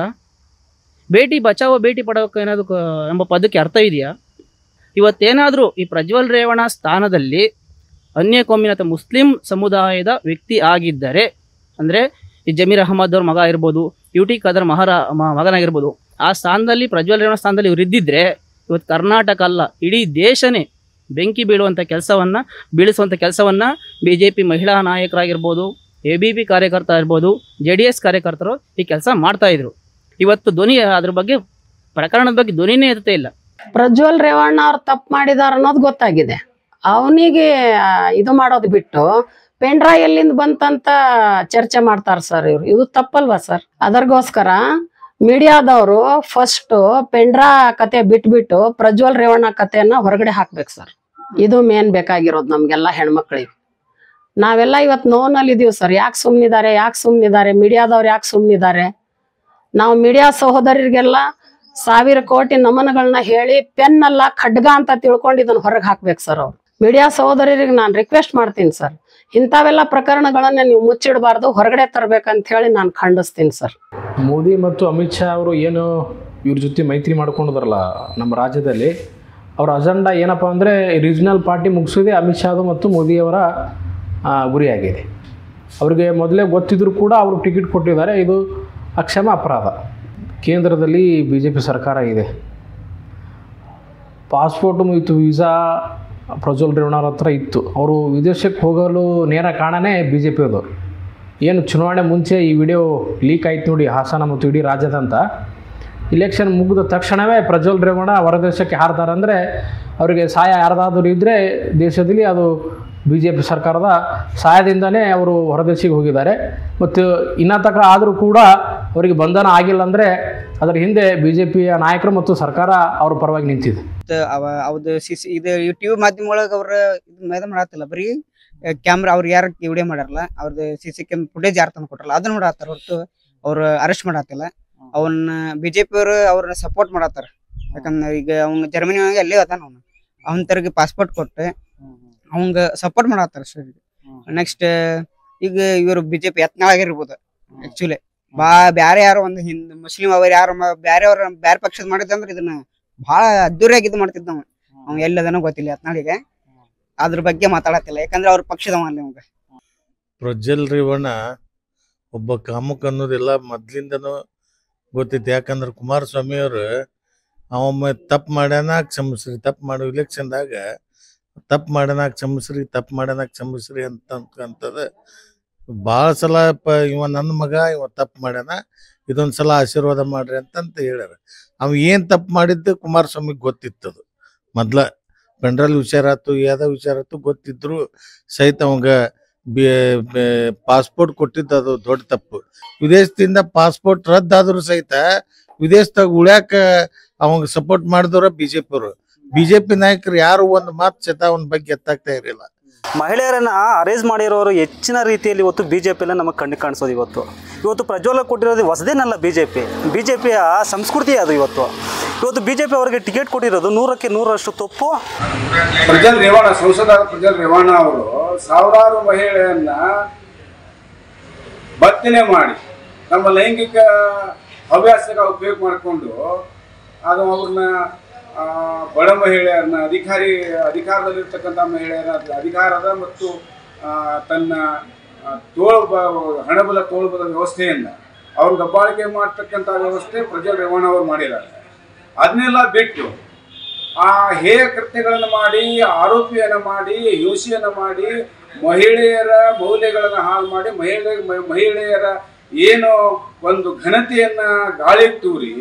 ಬೇಟಿ ಬಚಾವೋ ಬೇಟಿ ಪಡೋಕೆ ಏನಾದ್ರು ಎಂಬ ಪದಕ್ಕೆ ಅರ್ಥ ಇದೆಯಾ? ಇವತ್ತೇನಾದರೂ ಈ ಪ್ರಜ್ವಲ್ ರೇವಣ್ಣ ಸ್ಥಾನದಲ್ಲಿ ಅನ್ಯ ಕೋಮಿನ ಅಥವಾ ಮುಸ್ಲಿಂ ಸಮುದಾಯದ ವ್ಯಕ್ತಿ ಆಗಿದ್ದರೆ, ಅಂದರೆ ಈ ಜಮೀರ್ ಅಹಮದ್ ಅವ್ರ ಮಗ ಇರ್ಬೋದು, ಯು ಟಿ ಖಾದರ್ ಮಹಾರಾ ಮಗನಾಗಿರ್ಬೋದು, ಆ ಸ್ಥಾನದಲ್ಲಿ ಪ್ರಜ್ವಲ್ ರೇವಣ್ಣ ಸ್ಥಾನದಲ್ಲಿ ಇವ್ರು ಇದ್ದಿದ್ರೆ ಇವತ್ತು ಕರ್ನಾಟಕ ಅಲ್ಲ ಇಡೀ ದೇಶನೇ ಬೆಂಕಿ ಬೀಳುವಂಥ ಕೆಲಸವನ್ನು ಬೀಳಿಸುವಂಥ ಕೆಲಸವನ್ನು ಬಿ ಜೆ ಪಿ ಮಹಿಳಾ ನಾಯಕರಾಗಿರ್ಬೋದು, ಎ ಬಿ ಪಿ ಕಾರ್ಯಕರ್ತ ಇರ್ಬೋದು, ಜೆ ಡಿ ಎಸ್ ಕಾರ್ಯಕರ್ತರು ಈ ಕೆಲಸ ಮಾಡ್ತಾಯಿದ್ರು. ಇವತ್ತು ಧ್ವನಿ ಅದ್ರ ಬಗ್ಗೆ ಪ್ರಕರಣದ ಬಗ್ಗೆ ಧ್ವನಿನೇ ಎತ್ತೇ ಇಲ್ಲ. ಪ್ರಜ್ವಲ್ ರೇವಣ್ಣ ಅವ್ರು ತಪ್ಪು ಮಾಡಿದಾರ ಅನ್ನೋದು ಗೊತ್ತಾಗಿದೆ. ಅವನಿಗೆ ಇದು ಮಾಡೋದು ಬಿಟ್ಟು ಪೆನ್ ಡ್ರೈವ್ ಎಲ್ಲಿಂದ ಬಂತಂತ ಚರ್ಚೆ ಮಾಡ್ತಾರೆ ಸರ್ ಇವರು. ಇದು ತಪ್ಪಲ್ವಾ ಸರ್? ಅದರ್ಗೋಸ್ಕರ ಮೀಡಿಯಾದವರು ಫಸ್ಟ್ ಪೆನ್ ಡ್ರೈವ್ ಕತೆ ಬಿಟ್ಬಿಟ್ಟು ಪ್ರಜ್ವಲ್ ರೇವಣ್ಣ ಕತೆಯನ್ನ ಹೊರಗಡೆ ಹಾಕ್ಬೇಕು ಸರ್. ಇದು ಮೇನ್ ಬೇಕಾಗಿರೋದು ನಮ್ಗೆಲ್ಲ ಹೆಣ್ಮಕ್ಳಿಗೆ. ನಾವೆಲ್ಲ ಇವತ್ತು ನೋನಲ್ಲಿ ಇದೀವಿ ಸರ್. ಯಾಕೆ ಸುಮ್ಮನಿದ್ದಾರೆ ಯಾಕೆ ಸುಮ್ಮನಿದ್ದಾರೆ ಮೀಡಿಯಾದವ್ರು ಯಾಕೆ ಸುಮ್ಮನಿದ್ದಾರೆ? ನಾವು ಮೀಡಿಯಾ ಸಹೋದರಿಗೆಲ್ಲ ಸಾವಿರ ಕೋಟಿ ನಮನಗಳನ್ನ ಹೇಳಿ ಪೆನ್ ಅಲ್ಲ ಖಡ್ಗ ಅಂತ ತಿಳ್ಕೊಂಡು ಇದನ್ನ ಹೊರಗೆ ಹಾಕ್ಬೇಕು ಸರ್. ಅವ್ರು ಮೀಡಿಯಾ ಸಹೋದರಿಗೆ ನಾನು ರಿಕ್ವೆಸ್ಟ್ ಮಾಡ್ತೀನಿ ಸರ್, ಇಂಥವೆಲ್ಲ ಪ್ರಕರಣಗಳನ್ನ ನೀವು ಮುಚ್ಚಿಡಬಾರ್ದು, ಹೊರಗಡೆ ತರಬೇಕಂತ ಹೇಳಿ ನಾನು ಖಂಡಿಸ್ತೀನಿ ಸರ್. ಮೋದಿ ಮತ್ತು ಅಮಿತ್ ಶಾ ಅವರು ಏನು ಇವ್ರ ಜೊತೆ ಮೈತ್ರಿ ಮಾಡ್ಕೊಂಡಿದಾರಲ್ಲ ನಮ್ಮ ರಾಜ್ಯದಲ್ಲಿ, ಅವರ ಅಜೆಂಡಾ ಏನಪ್ಪ ಅಂದರೆ ರೀಜನಲ್ ಪಾರ್ಟಿ ಮುಗಿಸೋದೇ ಅಮಿತ್ ಶಾದು ಮತ್ತು ಮೋದಿಯವರ ಗುರಿಯಾಗಿದೆ. ಅವರಿಗೆ ಮೊದಲೇ ಗೊತ್ತಿದ್ದರೂ ಕೂಡ ಅವರು ಟಿಕೆಟ್ ಕೊಟ್ಟಿದ್ದಾರೆ. ಇದು ಅಕ್ಷಮ ಅಪರಾಧ. ಕೇಂದ್ರದಲ್ಲಿ ಬಿ ಜೆ ಪಿ ಸರ್ಕಾರ ಇದೆ. ಪಾಸ್ಪೋರ್ಟು ಮತ್ತು ವೀಸಾ ಪ್ರಜ್ವಲ್ ರೇವಣ್ಣ ಅವ್ರ ಹತ್ರ ಇತ್ತು. ಅವರು ವಿದೇಶಕ್ಕೆ ಹೋಗಲು ನೇರ ಕಾರಣನೇ ಬಿ ಜೆ ಪಿ ಅದು. ಏನು ಚುನಾವಣೆ ಮುಂಚೆ ಈ ವಿಡಿಯೋ ಲೀಕ್ ಆಯ್ತು ನೋಡಿ ಹಾಸನ ಮತ್ತು ಇಡೀ ರಾಜ್ಯದಂತ. ಇಲೆಕ್ಷನ್ ಮುಗಿದ ತಕ್ಷಣವೇ ಪ್ರಜ್ವಲ್ ರೇವಣ್ಣ ಹೊರದೇಶಕ್ಕೆ ಹಾರ್ತಾರೆ ಅಂದರೆ ಅವರಿಗೆ ಸಹಾಯ ಯಾರ್ದಾದ್ರೂ ಇದ್ದರೆ ದೇಶದಲ್ಲಿ ಅದು ಬಿ ಜೆ ಪಿ ಸರ್ಕಾರದ ಸಹಾಯದಿಂದನೇ ಅವರು ಹೊರದೇಶಿಗೆ ಹೋಗಿದ್ದಾರೆ. ಮತ್ತು ಇನ್ನೂ ತನಕ ಆದರೂ ಕೂಡ ಅವರಿಗೆ ಬಂಧನ ಆಗಿಲ್ಲ ಅಂದರೆ ಅದರ ಹಿಂದೆ ಬಿ ಜೆ ಪಿಯ ನಾಯಕರು ಮತ್ತು ಸರ್ಕಾರ ಅವ್ರ ಪರವಾಗಿ ನಿಂತಿದೆ. ಅವ ಅವ್ದು ಸಿ ಸಿ ಇದು ಟಿವಿ ಮಾಧ್ಯಮ ಒಳಗೆ ಅವ್ರ ಇದು ಮಾಡತ್ತಿಲ್ಲ, ಬರೀ ಕ್ಯಾಮ್ರಾ ಅವ್ರು ಯಾರು ವಿಡಿಯೋ ಮಾಡಾರಲ್ಲ, ಅವ್ರದ್ದು ಸಿ ಸಿ ಕ್ಯಾಮ್ ಫುಟೇಜ್ ಯಾರು ತಂದು ಕೊಟ್ರಲ್ಲ ಅದನ್ನ ಮಾಡತ್ತಾರ ಹೊರತು ಅವ್ರು ಅರೆಸ್ಟ್ ಮಾಡತ್ತಿಲ್ಲ. ಅವನ್ನ ಬಿಜೆಪಿ ಅವರು ಅವ್ರನ್ನ ಸಪೋರ್ಟ್ ಮಾಡತ್ತಾರ. ಯಾಕಂದ್ರೆ ಈಗ ಅವ್ನ ಜರ್ಮನಿ ಒಳಗೆ ಅಲ್ಲೇ ಅದಾನ, ಅವನು ಅವನ ತರಗೆ ಪಾಸ್ಪೋರ್ಟ್ ಕೊಟ್ಟು ಅವಂಗ ಸಪೋರ್ಟ್ ಮಾಡತ್ತಾರ ಸರ್. ನೆಕ್ಸ್ಟ್ ಈಗ ಇವರು ಬಿಜೆಪಿ ಯತ್ನಾಳಾಗಿರ್ಬೋದು. ಆಕ್ಚುಲಿ ಬಾ ಬ್ಯಾರೆ ಯಾರೋ ಒಂದು ಹಿಂದ್ ಮುಸ್ಲಿಂ ಅವ್ರು ಯಾರು ಬ್ಯಾರೆ ಅವ್ರ ಬ್ಯಾರೆ ಪಕ್ಷದ ಮಾಡಿದಂದ್ರೆ ಇದನ್ನ ಬಹಳ ಅದ್ದೂರಿಯಾಗಿ ಇದು ಮಾಡ್ತಿದ್ದ ಅವ. ಅವ್ ಎಲ್ಲದನೋ ಗೊತ್ತಿಲ್ಲ ಯತ್ನಾಳಿಗೆ, ಅದ್ರ ಬಗ್ಗೆ ಮಾತಾಡತ್ತಿಲ್ಲ ಯಾಕಂದ್ರೆ ಅವ್ರ ಪಕ್ಷದವ ಅಲ್ಲಿ ಅವಂಗ. ಪ್ರಜ್ವಲ್ ರೇವಣ್ಣ ಒಬ್ಬ ಕಾಮಕ್ ಅನ್ನೋದಿಲ್ಲ ಮೊದ್ಲಿಂದನೂ ಗೊತ್ತಿತ್ತು. ಯಾಕಂದ್ರೆ ಕುಮಾರಸ್ವಾಮಿ ಅವರು ಅವೊಮ್ಮೆ ತಪ್ಪು ಮಾಡ್ಯಾನ ಕ್ಷಮಿಸ್ರಿ, ತಪ್ಪು ಮಾಡೋ ಇಲೆಕ್ಷನ್ದಾಗ ತಪ್ಪು ಮಾಡ್ಯಾನ ಕ್ಷಮಿಸ್ರಿ, ತಪ್ಪು ಮಾಡ್ಯಾನ ಕ್ಷಮಿಸ್ರಿ ಅಂತ ಅಂತದ ಭಾಳ ಸಲ ಪ ಇವ ನನ್ನ ಮಗ ಇವ ತಪ್ಪು ಮಾಡ್ಯಾನ, ಇದೊಂದು ಸಲ ಆಶೀರ್ವಾದ ಮಾಡ್ರಿ ಅಂತಂತ ಹೇಳ್ಯಾರ. ಅವ ಏನು ತಪ್ಪು ಮಾಡಿದ್ದು ಕುಮಾರಸ್ವಾಮಿಗೆ ಗೊತ್ತಿತ್ತದು. ಮೊದ್ಲ ಪೆಂಡ್ರಲ್ ವಿಚಾರ ಆಯ್ತು, ಯಾವ್ದೋ ವಿಚಾರ ಆಯ್ತು ಗೊತ್ತಿದ್ರು ಸಹಿತ ಅವಂಗ ಬಿ ಪಾಸ್ಪೋರ್ಟ್ ಕೊಟ್ಟಿದ್ದು ಅದು ದೊಡ್ಡ ತಪ್ಪು. ವಿದೇಶದಿಂದ ಪಾಸ್ಪೋರ್ಟ್ ರದ್ದಾದರೂ ಸಹಿತ ವಿದೇಶದಾಗ ಉಳ್ಯಾಕ ಅವಾಗ ಸಪೋರ್ಟ್ ಮಾಡಿದವ್ರ ಬಿಜೆಪಿ ಅವರು. ಬಿಜೆಪಿ ನಾಯಕರು ಯಾರು ಒಂದು ಮಾತು ಚೇತಾವನ್ ಬಗ್ಗೆ ಎತ್ತಾಗ್ತಾ ಇರಲಿಲ್ಲ. ಮಹಿಳೆಯರನ್ನ ಅರೇಂಜ್ ಮಾಡಿರೋರು ಹೆಚ್ಚಿನ ರೀತಿಯಲ್ಲಿ ಇವತ್ತು ಬಿ ಜೆ ಪಿಯಲ್ಲಿ ನಮಗೆ ಕಣ್ಣು ಕಾಣಿಸೋದು. ಇವತ್ತು ಇವತ್ತು ಪ್ರಜ್ವಲ ಕೊಟ್ಟಿರೋದು ಹೊಸದೇನಲ್ಲ, B J P B J ಪಿಯ ಸಂಸ್ಕೃತಿ ಅದು. ಇವತ್ತು ಇವತ್ತು ಬಿ ಜೆ ಪಿ ಅವರಿಗೆ ಟಿಕೆಟ್ ಕೊಟ್ಟಿರೋದು ನೂರಕ್ಕೆ ನೂರಷ್ಟು ತಪ್ಪು. ಪ್ರಜ್ವಲ್ ರೇವಣ್ಣ, ಸಂಸದ ಪ್ರಜ್ವಲ್ ರೇವಣ್ಣ ಅವರು ಸಾವಿರಾರು ಮಹಿಳೆಯನ್ನ ಭರ್ತಿನೇ ಮಾಡಿ ನಮ್ಮ ಲೈಂಗಿಕ ಹವ್ಯಾಸಗಳ ಉಪಯೋಗ ಮಾಡಿಕೊಂಡು ಅದು ಅವ್ರನ್ನ ಬಡ ಮಹಿಳೆಯರನ್ನ, ಅಧಿಕಾರಿ ಅಧಿಕಾರದಲ್ಲಿರ್ತಕ್ಕಂಥ ಮಹಿಳೆಯರ ಅಧಿಕಾರದ ಮತ್ತು ತನ್ನ ತೋಳು ಹಣಬಲ ತೋಳುಬಲ ವ್ಯವಸ್ಥೆಯಿಂದ ಅವ್ರ ದಬ್ಬಾಳಿಕೆ ಮಾಡ್ತಕ್ಕಂಥ ವ್ಯವಸ್ಥೆ ಪ್ರಜ್ವಲ್ ರೇವಣ್ಣ ಅವರು ಮಾಡಿದ್ದಾರೆ. ಅದನ್ನೆಲ್ಲ ಬಿಟ್ಟು ಆ ಹೇಯ ಕೃತ್ಯಗಳನ್ನು ಮಾಡಿ, ಆರೋಪಿಯನ್ನು ಮಾಡಿ, ಹಿಂಸೆಯನ್ನು ಮಾಡಿ, ಮಹಿಳೆಯರ ಮೌಲ್ಯಗಳನ್ನು ಹಾಳು ಮಾಡಿ, ಮಹಿಳೆ ಮಹಿಳೆಯರ ಏನು ಒಂದು ಘನತೆಯನ್ನು ಗಾಳಿ ತೂರಿ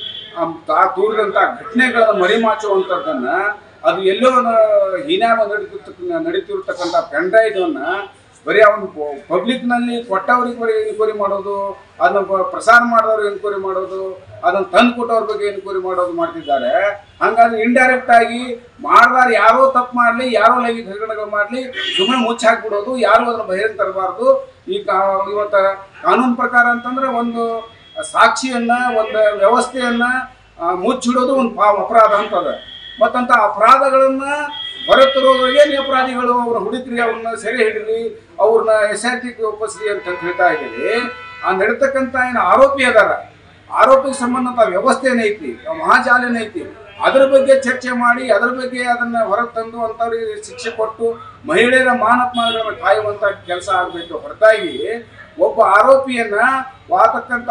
ತಾ ತೂರಿದಂಥ ಘಟನೆಗಳನ್ನು ಮರಿಮಾಚುವಂಥದ್ದನ್ನ, ಅದು ಎಲ್ಲೋ ಹೀನಾಮ ನಡೀತಿರ್ತಕ್ಕ ನಡೀತಿರ್ತಕ್ಕಂಥ ಪೆಂಡ್ರೈವ್ನ ಬರೀ ಅವನು ಪಬ್ಲಿಕ್ನಲ್ಲಿ ಕೊಟ್ಟವ್ರಿಗೆ ಬರೀ ಎನ್ಕ್ವೈರಿ ಮಾಡೋದು, ಅದನ್ನ ಪ್ರಸಾರ ಮಾಡಿದವ್ರಿಗೆ ಎನ್ಕ್ವೈರಿ ಮಾಡೋದು, ಅದನ್ನು ತಂದು ಕೊಟ್ಟವ್ರ ಬಗ್ಗೆ ಎನ್ಕ್ವೈರಿ ಮಾಡೋದು ಮಾಡ್ತಿದ್ದಾರೆ. ಹಾಗಾಗಿ ಇಂಡೈರೆಕ್ಟ್ ಆಗಿ ಮಾಡಿದಾರ ಯಾರೋ ತಪ್ಪು ಮಾಡಲಿ, ಯಾರೋ ಲೈಂಗಿಕ ಹಗರಣಗಳು ಮಾಡಲಿ, ಸುಮ್ಮನೆ ಮುಚ್ಚಿ ಹಾಕ್ಬಿಡೋದು, ಯಾರು ಅದನ್ನು ಬಹಿರಂಗ ತರಬಾರ್ದು. ಈ ಕಾ ಇವತ್ತು ಕಾನೂನು ಪ್ರಕಾರ ಅಂತಂದ್ರೆ ಒಂದು ಸಾಕ್ಷಿಯನ್ನ, ಒಂದು ವ್ಯವಸ್ಥೆಯನ್ನ ಮುಚ್ಚಿಡೋದು ಒಂದು ಪಾ ಅಪರಾಧ ಅಂತದ. ಮತ್ತಂತ ಅಪರಾಧಗಳನ್ನ ಹೊರತರೋದ್ರಿಗೆ ನಿರಪರಾಧಿಗಳು ಅವ್ರ ಹುಡುಕ್ರಿ, ಅವ್ರನ್ನ ಸೆರೆ ಹಿಡಿರಿ, ಅವ್ರನ್ನ ಎಸ್ ಆರ್ ಟಿ ಒಪ್ಪಿಸ್ರಿ ಅಂತ ಹೇಳ್ತಾ ಇದ್ದೀವಿ. ಆ ನಡೀತಕ್ಕಂಥ ಏನು ಆರೋಪಿ ಅದಾರ, ಆರೋಪಿಗೆ ಸಂಬಂಧಂತ ವ್ಯವಸ್ಥೆ ಏನೈತಿ, ಮಹಾಜಾಲ ಏನೈತಿ, ಅದ್ರ ಬಗ್ಗೆ ಚರ್ಚೆ ಮಾಡಿ, ಅದ್ರ ಬಗ್ಗೆ ಅದನ್ನ ಹೊರಗೆ ತಂದು ಅಂಥವ್ರಿಗೆ ಶಿಕ್ಷೆ ಕೊಟ್ಟು ಮಹಿಳೆಯರ ಮಾನವಮಾನಗಳನ್ನು ಕಾಯುವಂಥ ಕೆಲಸ ಆಗಬೇಕು. ಹೊರತಾಗಿ ಒಬ್ಬ ಆರೋಪಿಯನ್ನ ವಾತಕ್ಕಂಥ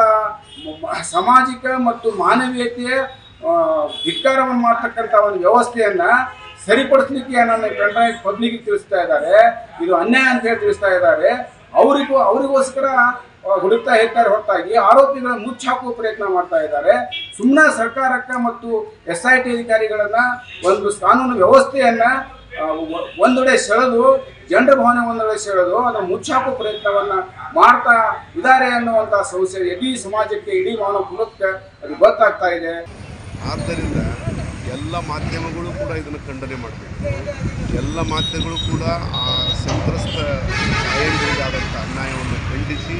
ಸಾಮಾಜಿಕ ಮತ್ತು ಮಾನವೀಯತೆಯ ಧಿಕ್ಕಾರವನ್ನು ಮಾಡ್ತಕ್ಕಂಥ ಒಂದು ವ್ಯವಸ್ಥೆಯನ್ನ ಸರಿಪಡಿಸ್ಲಿಕ್ಕೆ ನನ್ನ ಪೆಂಡ್ರೈವ್ ಪಬ್ಲಿಕ್ಗೆ ತಿಳಿಸ್ತಾ ಇದ್ದಾರೆ. ಇದು ಅನ್ಯಾಯ ಅಂತ ಹೇಳಿ ತಿಳಿಸ್ತಾ ಇದ್ದಾರೆ. ಅವರಿಗೂ ಅವರಿಗೋಸ್ಕರ ಹುಡುಕ್ತಾ ಇರ್ತಾರೆ ಹೊರತಾಗಿ ಆರೋಪಿಗಳ ಮುಚ್ಚಾಕುವ ಪ್ರಯತ್ನ ಮಾಡ್ತಾ ಇದ್ದಾರೆ. ಸುಮ್ಮನೆ ಸರ್ಕಾರಕ್ಕೆ ಮತ್ತು ಎಸ್ ಐ ಟಿ ಅಧಿಕಾರಿಗಳನ್ನ ಒಂದು ಕಾನೂನು ವ್ಯವಸ್ಥೆಯನ್ನ ಒಂದೆಡೆ ಸೆಳೆದು, ಜನರ ಭಾವನೆ ಒಂದೆಡೆ ಸೆಳೆದು ಅದನ್ನು ಮುಚ್ಚಾಕುವ ಪ್ರಯತ್ನವನ್ನ ಮಾಡ್ತಾ ಇದ್ದಾರೆ ಅನ್ನುವಂಥ ಸಮಸ್ಯೆ ಇಡೀ ಸಮಾಜಕ್ಕೆ, ಇಡೀ ಮಾನವ ಕುಲಕ್ಕೆ ಅದು ಗೊತ್ತಾಗ್ತಾ ಇದೆ. ಆದ್ದರಿಂದ ಎಲ್ಲ ಮಾಧ್ಯಮಗಳು ಕೂಡ ಇದನ್ನು ಖಂಡನೆ ಮಾಡಬೇಕು. ಎಲ್ಲ ಮಾಧ್ಯಮಗಳು ಕೂಡ ಆ ಸಂತ್ರಸ್ತ ತಾಯಂದಿರಿಗಾದಂಥ ಅನ್ಯಾಯವನ್ನು ಖಂಡಿಸಿ,